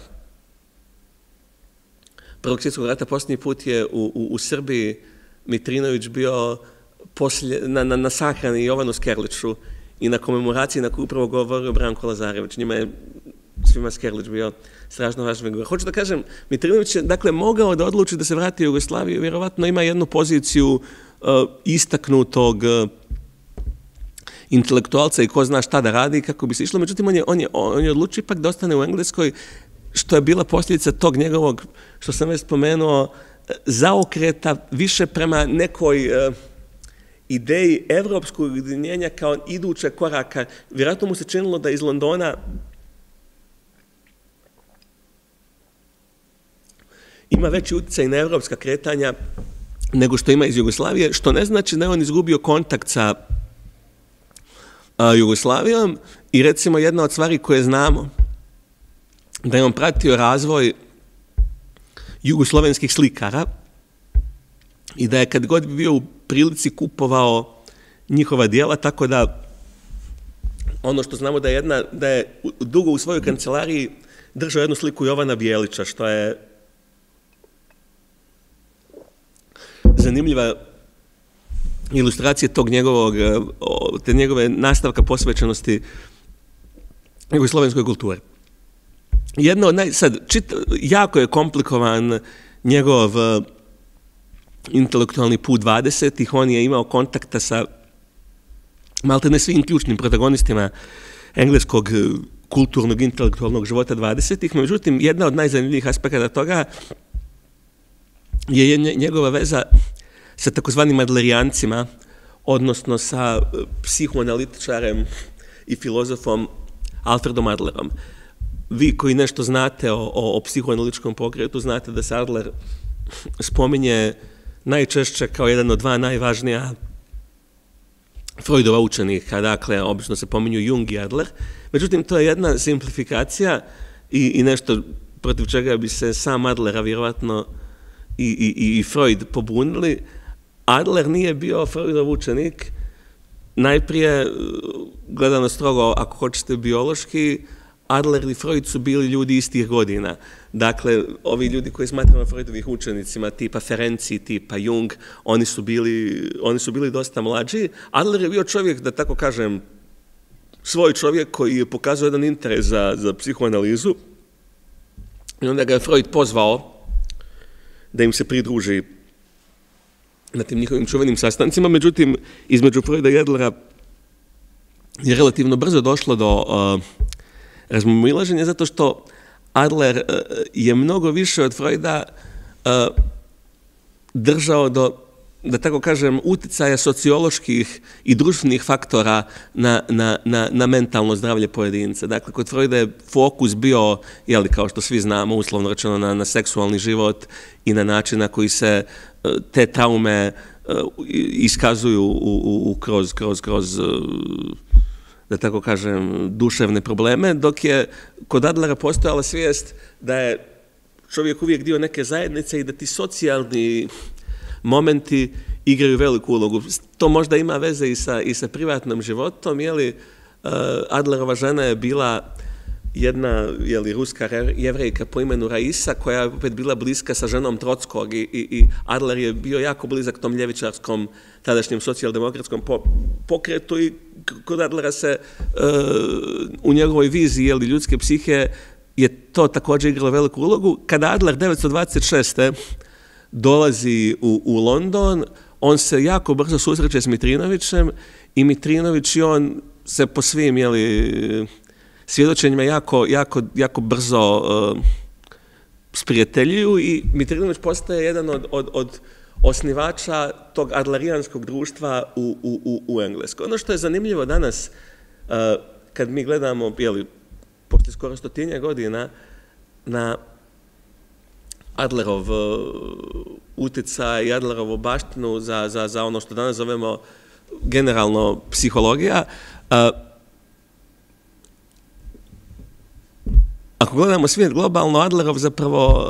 Prvog svjetskog rata, posljednji put je u, u, u Srbiji Mitrinović bio poslje, na, na, na sahrani Jovanu Skerliću i na komemoraciji na koju upravo govorio Branko Lazarević. Njima je svima Skerlić bio strašno važan. Hoću da kažem, Mitrinović je dakle mogao da odluči da se vrati u Jugoslaviju, vjerovatno ima jednu poziciju uh, istaknutog uh, intelektualca i ko zna šta da radi kako bi se išlo, međutim on je, on je, on je odlučio ipak da ostane u Engleskoj, što je bila posljedica tog njegovog, što sam već spomenuo, zaokreta više prema nekoj uh, ideji evropskog ujedinjenja kao idućeg koraka. Vjerojatno mu se činilo da iz Londona ima veći utjecaj na evropska kretanja nego što ima iz Jugoslavije, što ne znači da je on izgubio kontakt sa a, Jugoslavijom i recimo jedna od stvari koje znamo da je on pratio razvoj jugoslovenskih slikara i da je kad god bio u prilici kupovao njihova djela, tako da ono što znamo da je, jedna, da je dugo u svojoj kancelariji držao jednu sliku Jovana Bijelića, što je zanimljiva ilustracija tog njegovog, te njegove nastavka posvećenosti jugoslovenskoj kulturi. Jedno od naj, sad, čit, jako je komplikovan njegov intelektualni put dvadesetih, on je imao kontakta sa malte ne svim ključnim protagonistima engleskog kulturnog intelektualnog života dvadesetih, međutim, jedna od najzanimljivih aspekata toga je njegova veza sa takozvanim adlerijancima, odnosno sa psihoanalitičarem i filozofom Alfredom Adlerom. Vi koji nešto znate o, o, o psihoanalitičkom pokretu, znate da se Adler spominje najčešće kao jedan od dva najvažnija Freudova učenika, dakle, obično se pominju Jung i Adler. Međutim, to je jedna simplifikacija i, i nešto protiv čega bi se sam Adlera vjerovatno i, i, i Freud pobunili. Adler nije bio Freudov učenik, najprije, gledano strogo, ako hoćete biološki, Adler i Freud su bili ljudi istih godina. Dakle, ovi ljudi koji smatramo Freudovih učenicima, tipa Ferenci, tipa Jung, oni su bili, oni su bili dosta mlađi. Adler je bio čovjek, da tako kažem, svoj čovjek koji je pokazao jedan interes za, za psihoanalizu. I onda ga je Freud pozvao da im se pridruži na tim njihovim čuvenim sastancima. Međutim, između Freuda i Adlera je relativno brzo došlo do uh, razmimoilaženja, zato što Adler uh, je mnogo više od Freuda uh, držao do da tako kažem, uticaja socioloških i društvenih faktora na, na, na, na mentalno zdravlje pojedinca. Dakle, kod Freuda je fokus bio, jeli, kao što svi znamo, uslovno rečeno, na, na seksualni život i na način na koji se te traume iskazuju u, u, u kroz, kroz, kroz, da tako kažem, duševne probleme, dok je kod Adlera postojala svijest da je čovjek uvijek dio neke zajednice i da ti socijalni momenti igraju veliku ulogu. To možda ima veze i sa, i sa privatnim životom, jeli, Adlerova žena je bila jedna, jeli, ruska jevrejka po imenu Raisa, koja je opet bila bliska sa ženom Trockog i, i, i Adler je bio jako blizak tom ljevičarskom, tadašnjem socijaldemokratskom pokretu i kod Adlera se uh, u njegovoj viziji, jeli, ljudske psihe je to također igralo veliku ulogu. Kada Adler devetsto dvadeset šeste dolazi u, u London, on se jako brzo susreće s Mitrinovićem i Mitrinović i on se po svim, jeli, svjedočenjima jako, jako, jako brzo uh, sprijateljuju i Mitrinović postaje jedan od, od, od osnivača tog adlerijanskog društva u, u, u, u Engleskoj. Ono što je zanimljivo danas, uh, kad mi gledamo, jeli, poslije skoro stotinja godina, na Adlerov utjecaj i Adlerovu baštinu za, za, za ono što danas zovemo generalno psihologija. Ako gledamo svijet globalno, Adlerov zapravo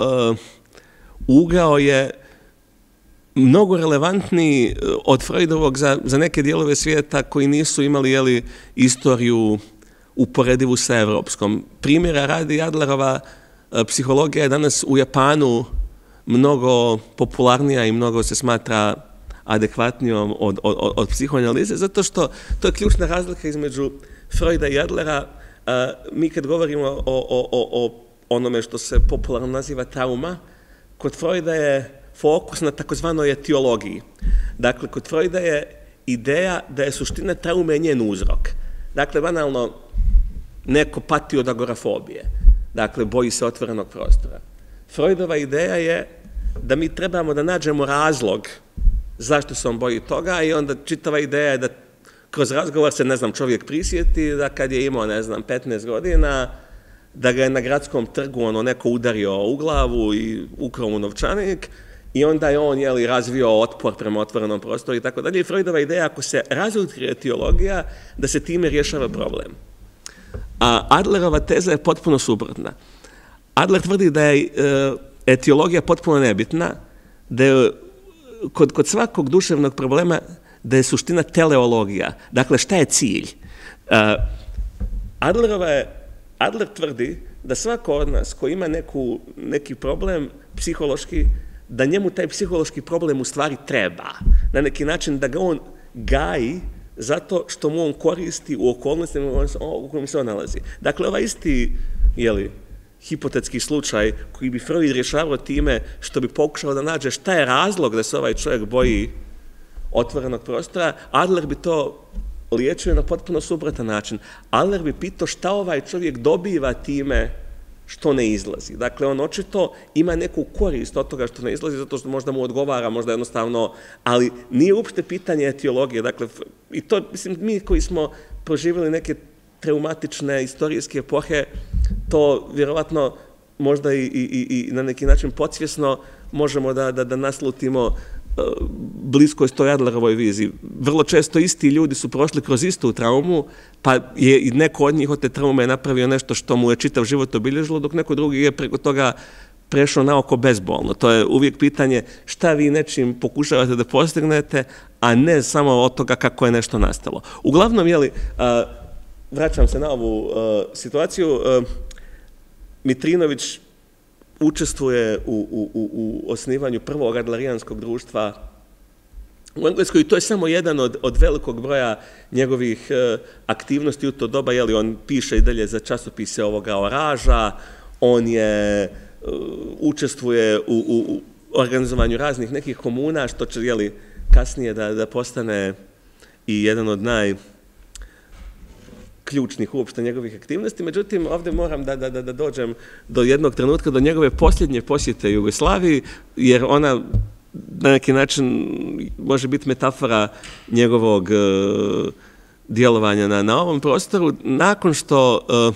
ugao je mnogo relevantniji od Freudovog za, za neke dijelove svijeta koji nisu imali, jeli, istoriju uporedivu sa evropskom. Primjera radi Adlerova psihologija je danas u Japanu mnogo popularnija i mnogo se smatra adekvatnijom od, od, od psihoanalize, zato što to je ključna razlika između Freuda i Adlera. Mi kad govorimo o, o, o, o onome što se popularno naziva trauma, kod Freuda je fokus na takozvanoj etiologiji. Dakle, kod Freuda je ideja da je suština traume njen uzrok. Dakle, banalno, neko pati od agorafobije. Dakle, boji se otvorenog prostora. Freudova ideja je da mi trebamo da nađemo razlog zašto se on boji toga i onda čitava ideja je da kroz razgovor se, ne znam, čovjek prisjeti da kad je imao, ne znam, petnaest godina, da ga je na gradskom trgu ono neko udario u glavu i ukrao mu novčanik i onda je on, jeli, razvio otpor prema otvorenom prostoru i tako dalje. I Freudova ideja, ako se razotkrije etiologija, da se time rješava problem. A Adlerova teza je potpuno suprotna. Adler tvrdi da je etiologija potpuno nebitna, da je kod, kod svakog duševnog problema da je suština teleologija. Dakle, šta je cilj? Adlerova je, Adler tvrdi da svako od nas koji ima neku, neki problem psihološki, da njemu taj psihološki problem u stvari treba. Na neki način da ga on gaji zato što mu on koristi u okolnostima u kojim se on nalazi. Dakle, ovaj isti, jeli, hipotetski slučaj koji bi Freud rješavao time što bi pokušao da nađe šta je razlog da se ovaj čovjek boji otvorenog prostora, Adler bi to liječio na potpuno suprotan način. Adler bi pitao šta ovaj čovjek dobiva time što ne izlazi. Dakle, on očito ima neku korist od toga što ne izlazi, zato što možda mu odgovara, možda jednostavno, ali nije uopšte pitanje etiologije. Dakle, i to, mislim, mi koji smo proživjeli neke traumatične istorijske epohe, to vjerovatno možda i, i, i na neki način podsvjesno možemo da, da, da naslutimo bliskost toj Adlerovoj viziji. Vrlo često isti ljudi su prošli kroz istu traumu, pa je i neko od njih od te traume napravio nešto što mu je čitav život obilježilo, dok neko drugi je preko toga prešao naoko bezbolno. To je uvijek pitanje šta vi nečim pokušavate da postignete, a ne samo od toga kako je nešto nastalo. Uglavnom, jeli, vraćam se na ovu situaciju, Mitrinović učestvuje u, u, u, u osnivanju prvog adlerijanskog društva u Engleskoj i to je samo jedan od, od velikog broja njegovih e, aktivnosti u to doba. Jeli, on piše i dalje za časopise ovoga Oraža, on je e, učestvuje u, u, u organizovanju raznih nekih komuna, što će, jeli, kasnije da, da postane i jedan od naj ključnih uopšte njegovih aktivnosti. Međutim, ovdje moram da, da, da dođem do jednog trenutka, do njegove posljednje posjete Jugoslaviji, jer ona na neki način može biti metafora njegovog djelovanja na, na ovom prostoru. Nakon što uh,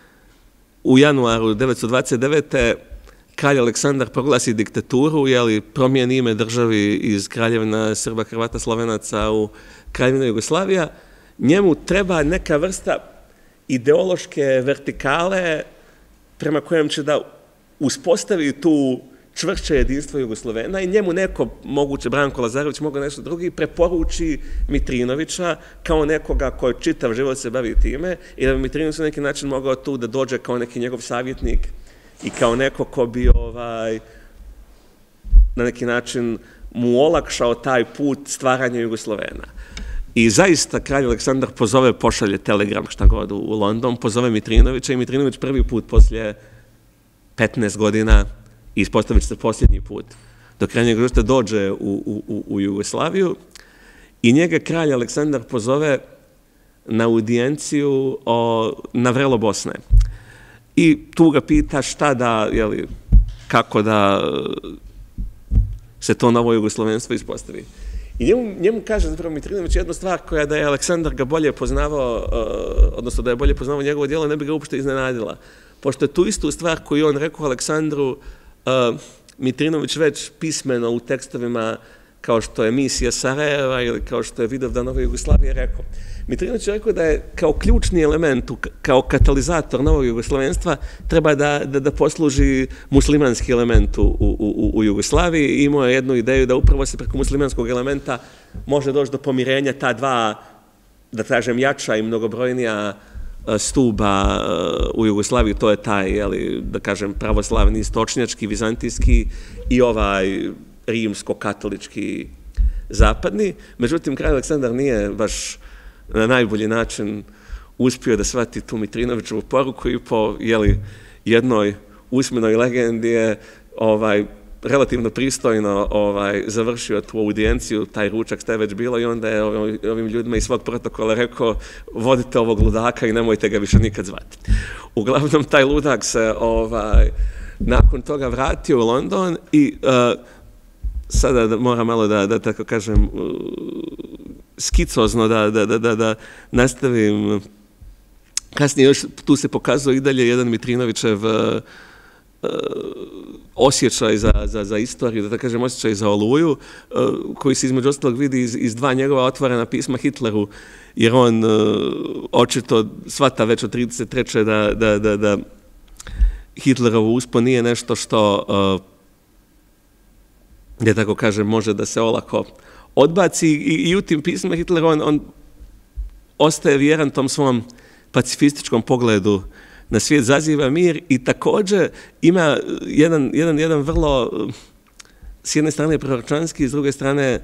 u januaru devetsto dvadeset devete kralj Aleksandar proglasi diktaturu, jeli, promijeni ime državi iz Kraljevina Srba, Hrvata, Slovenaca u Kraljevina Jugoslavija, njemu treba neka vrsta ideološke vertikale prema kojem će da uspostavi tu čvršće jedinstvo Jugoslovena i njemu neko, moguće Branko Lazarević, mogu nešto drugi, preporuči Mitrinovića kao nekoga koji čitav život se bavi time i da bi Mitrinović na neki način mogao tu da dođe kao neki njegov savjetnik i kao neko ko bi ovaj, na neki način mu olakšao taj put stvaranja Jugoslovena. I zaista kralj Aleksandar pozove, pošalje telegram, šta god, u London, pozove Mitrinovića i Mitrinović prvi put poslije petnaest godina i ispostavit će se posljednji put do krajnjeg društva dođe u, u, u Jugoslaviju i njega kralj Aleksandar pozove na audijenciju o, na vrelo Bosne. I tu ga pita šta da, jeli, kako da se to novo jugoslovenstvo ispostavi. I njemu, njemu kaže zapravo Mitrinović jednu stvar koja da je Aleksandar ga bolje poznavao, uh, odnosno da je bolje poznavao njegovo djelo, ne bi ga uopšte iznenadila. Pošto je tu istu stvar koju on rekao Aleksandru, uh, Mitrinović već pismeno u tekstovima kao što je Misija Sarajeva ili kao što je Vidovdan Nove Jugoslavije rekao. Mitrinović je rekao da je kao ključni element, kao katalizator novog jugoslovenstva treba da, da, da posluži muslimanski element u, u, u Jugoslaviji i imao je jednu ideju da upravo se preko muslimanskog elementa može doći do pomirenja ta dva, da kažem, jača i mnogobrojnija stuba u Jugoslaviji, to je taj, jeli, da kažem, pravoslavni, istočnjački, vizantijski i ovaj rimsko-katolički zapadni. Međutim, kralj Aleksandar nije baš na najbolji način uspio da shvati tu Mitrinovićevu poruku i po, jeli, jednoj usmenoj legendi je ovaj, relativno pristojno ovaj, završio tu audijenciju, taj ručak ste već bilo i onda je ovim ljudima iz svog protokola rekao vodite ovog ludaka i nemojte ga više nikad zvati. Uglavnom, taj ludak se ovaj, nakon toga vratio u London i uh, sada da moram malo da, da tako kažem, uh, skicozno da, da, da, da, da nastavim. Kasnije još tu se pokazuje i dalje jedan Mitrinovićev uh, osjećaj za, za, za istoriju, da tako kažem osjećaj za Oluju, uh, koji se između ostalog vidi iz, iz dva njegova otvorena pisma Hitleru, jer on uh, očito shvata već od trideset treće da, da, da, da Hitlerovo uspon nije nešto što uh, da tako kažem, može da se olako odbaci i, i u tim pismima Hitler on, on ostaje vjeran tom svom pacifističkom pogledu na svijet, zaziva mir i također ima jedan, jedan, jedan vrlo, s jedne strane proročanski, s druge strane,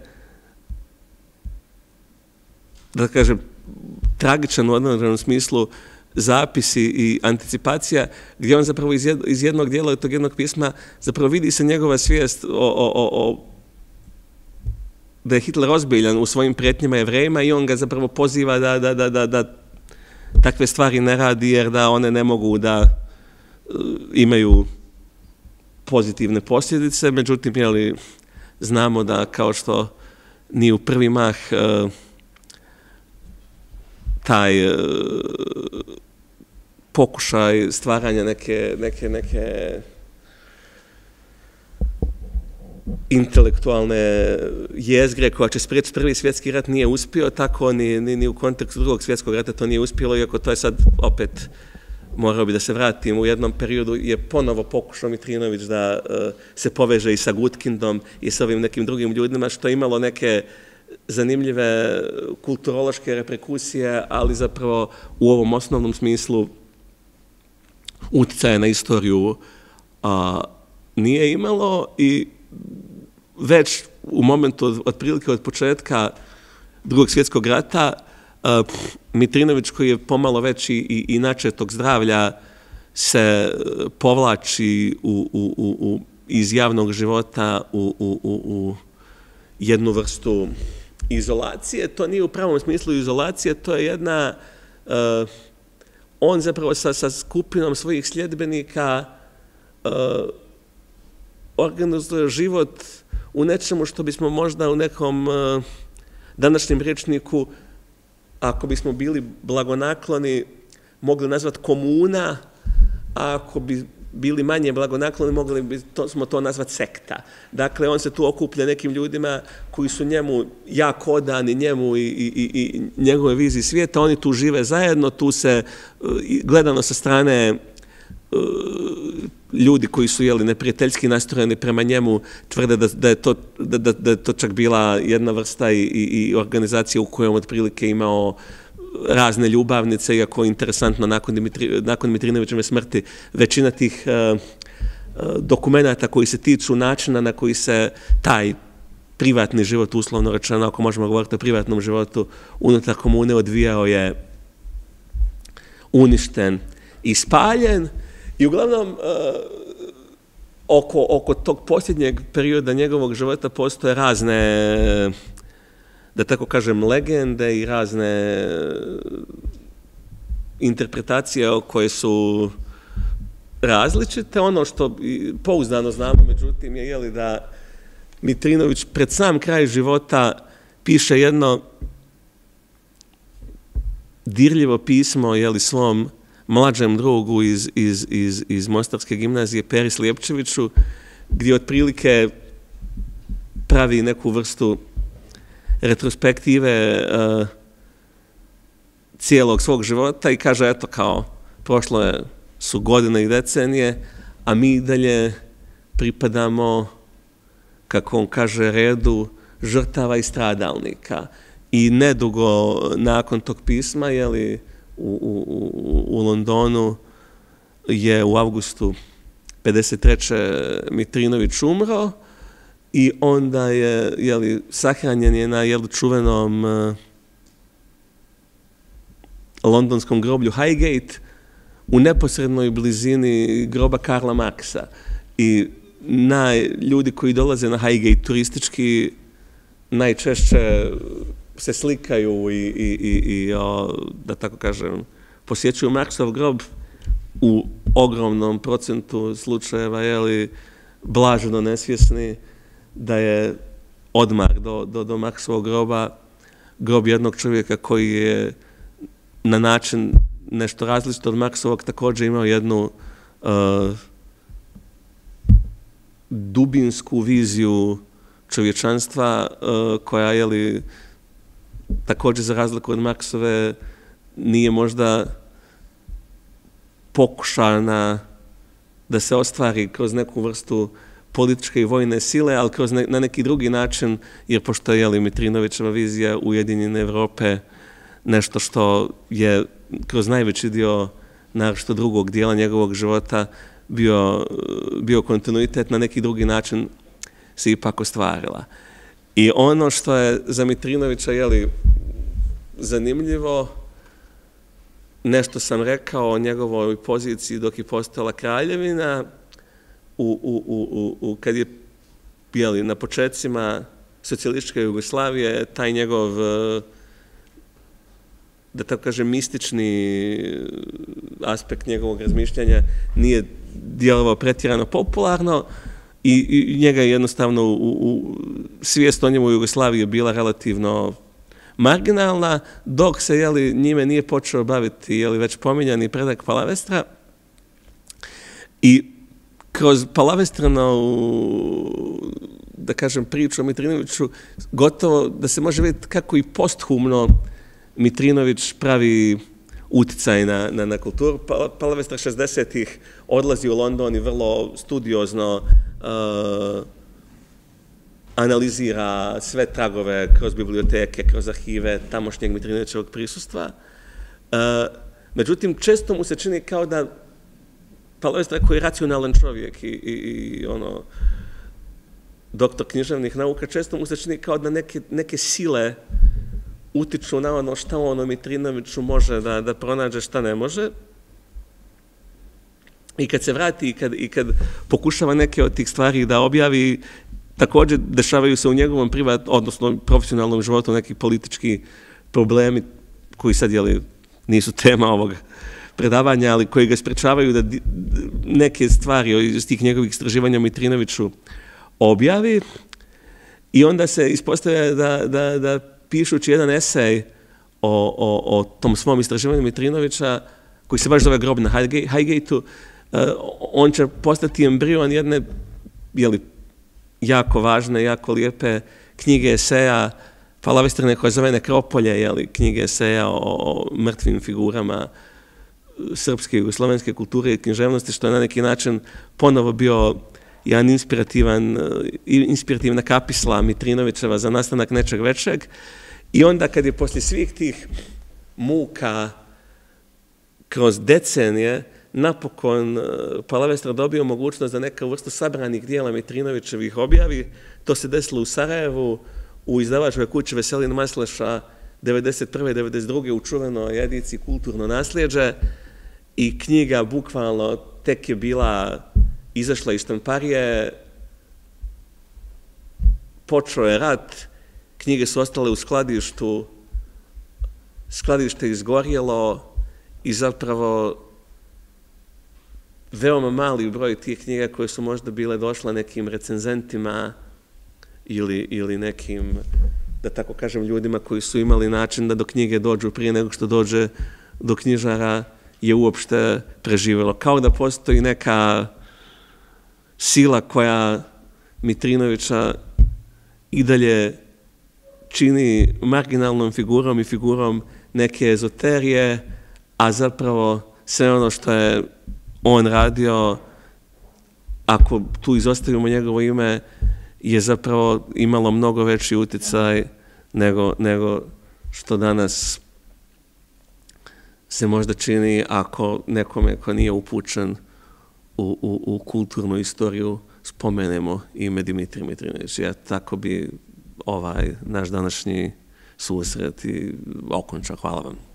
da kažem, tragičan u određenom smislu zapisi i anticipacija, gdje on zapravo iz, jed, iz jednog dijela tog jednog pisma zapravo vidi se njegova svijest o, o, o, o da je Hitler ozbiljan u svojim prijetnjima Jevrejima i on ga zapravo poziva da, da, da, da, da takve stvari ne radi jer da one ne mogu da uh, imaju pozitivne posljedice. Međutim, jeli, znamo da kao što ni u prvi mah uh, taj uh, pokušaj stvaranja neke, neke, neke intelektualne jezgre koja će spriječiti prvi svjetski rat nije uspio, tako ni, ni, ni u kontekstu drugog svjetskog rata to nije uspjelo, iako to je sad opet, morao bi da se vratim, u jednom periodu je ponovo pokušao Mitrinović da uh, se poveže i sa Gutkindom i sa ovim nekim drugim ljudima, što je imalo neke zanimljive kulturološke reperkusije, ali zapravo u ovom osnovnom smislu utjecaja na istoriju a, nije imalo i već u momentu od, otprilike od početka drugog svjetskog rata a, Mitrinović, koji je pomalo već i, i inače tog zdravlja, se povlači u, u, u, u, iz javnog života u, u, u, u jednu vrstu izolacije. To nije u pravom smislu izolacije, to je jedna... Uh, on zapravo sa, sa skupinom svojih sljedbenika uh, organizuje život u nečemu što bismo možda u nekom uh, današnjem rječniku, ako bismo bili blagonakloni, mogli nazvati komuna, a ako bi bili manje blagonakloni, mogli bi to, smo to nazvati sekta. Dakle, on se tu okuplja nekim ljudima koji su njemu jako odani, njemu i, i, i njegove viziji svijeta, oni tu žive zajedno, tu se, gledano sa strane ljudi koji su jeli neprijateljski nastrojeni prema njemu, tvrde da, da, je to, da, da, da je to čak bila jedna vrsta i, i, i organizacija u kojoj otprilike imao razne ljubavnice, iako interesantno nakon, Dimitri, nakon Dimitrinovićeve smrti većina tih uh, dokumenata koji se tiču načina na koji se taj privatni život, uslovno rečeno, ako možemo govoriti o privatnom životu, unutar komune odvijao je uništen i spaljen. I uglavnom, uh, oko, oko tog posljednjeg perioda njegovog života postoje razne, da tako kažem, legende i razne interpretacije koje su različite. Ono što pouzdano znamo, međutim, je jeli da Mitrinović pred sam kraj života piše jedno dirljivo pismo jeli, svom mlađem drugu iz, iz, iz, iz Mostarske gimnazije, Peri Slijepčeviću, gdje otprilike pravi neku vrstu retrospektive uh, cijelog svog života i kaže, eto kao, prošlo je, su godine i decenije, a mi i dalje pripadamo, kako on kaže, redu žrtava i stradalnika. I nedugo nakon tog pisma, jeli, u, u, u Londonu je u avgustu pedeset treće Mitrinović umro i onda je, jeli, sahranjen je na jeli, čuvenom uh, londonskom groblju Highgate u neposrednoj blizini groba Karla Marksa. I naj, ljudi koji dolaze na Highgate turistički najčešće se slikaju i, i, i, i o, da tako kažem, posjećuju Marksov grob u ogromnom procentu slučajeva, jeli, blaženo nesvjesni da je odmah do, do, do Marksovog groba grob jednog čovjeka koji je na način nešto različito od Marksovog također imao jednu uh, dubinsku viziju čovječanstva uh, koja, jeli, također za razliku od Marksove nije možda pokušana da se ostvari kroz neku vrstu političke i vojne sile, ali kroz ne, na neki drugi način, jer pošto je, jeli, Mitrinovićeva vizija Ujedinjene Evrope nešto što je kroz najveći dio, naročito drugog dijela njegovog života, bio, bio kontinuitet, na neki drugi način se ipak ostvarila. I ono što je za Mitrinovića, jeli, zanimljivo, nešto sam rekao o njegovoj poziciji dok je postojala kraljevina, u, u, u, u, kad je, jeli, na početcima socijalističke Jugoslavije, taj njegov, da tako kažem, mistični aspekt njegovog razmišljanja nije djelovao pretjerano popularno i, i njega je jednostavno u, u svijest o njemu u Jugoslaviji je bila relativno marginalna, dok se, jeli, njime nije počeo baviti, jeli, već pominjani predak Palavestra. I kroz Palavestranu, da kažem, priču o Mitrinoviću, gotovo da se može vidjeti kako i posthumno Mitrinović pravi utjecaj na, na, na kulturu. Palavestra šezdesetih odlazi u London i vrlo studiozno uh, analizira sve tragove kroz biblioteke, kroz arhive tamošnjeg Mitrinovićevog prisustva. Uh, međutim, često mu se čini kao da Palavestra koji je racionalan čovjek i, i, i ono, doktor književnih nauka, često mu se čini kao da neke, neke sile utiču na ono šta ono Mitrinoviću može da, da pronađe, šta ne može. I kad se vrati i kad, i kad pokušava neke od tih stvari da objavi, također dešavaju se u njegovom privat, odnosno profesionalnom životu neki politički problemi koji sad, jeli, nisu tema ovog predavanja, ali koji ga sprečavaju da neke stvari iz tih njegovih istraživanja Mitrinoviću objavi. I onda se ispostavlja da, da, da pišući jedan esej o, o, o tom svom istraživanju Mitrinovića, koji se baš zove Grob na Highgateu, on će postati embrion jedne, jeli, jako važne, jako lijepe knjige eseja Palavestrine koja zove Nekropolje, jeli, knjige eseja o, o mrtvim figurama srpske i jugoslovenske kulture i književnosti, što je na neki način ponovo bio jedan inspirativan, inspirativna kapisla Mitrinovićeva za nastanak nečeg većeg. I onda kad je poslije svih tih muka kroz decenije napokon Palavestra dobio mogućnost da neka vrsta sabranih dijela Mitrinovićevih objavi, to se desilo u Sarajevu, u izdavačkoj kući Veselin Masleša devedeset prve devedeset druge u čuvenoj ediciji Kulturno nasljeđe, i knjiga bukvalno tek je bila izašla iz štamparije, počeo je rat, knjige su ostale u skladištu, skladište izgorjelo i zapravo veoma mali broj tih knjiga koje su možda bile došle nekim recenzentima ili, ili nekim, da tako kažem, ljudima koji su imali način da do knjige dođu prije nego što dođe do knjižara, je uopšte preživjelo. Kao da postoji neka sila koja Mitrinovića i dalje čini marginalnom figurom i figurom neke ezoterije, a zapravo sve ono što je on radio, ako tu izostavimo njegovo ime, je zapravo imalo mnogo veći utjecaj nego, nego što danas se možda čini ako nekome ko nije upućen u, u, u kulturnu istoriju spomenemo ime Dimitrij Mitrinović. Ja tako bi ovaj naš današnji susret i okončao. Hvala vam.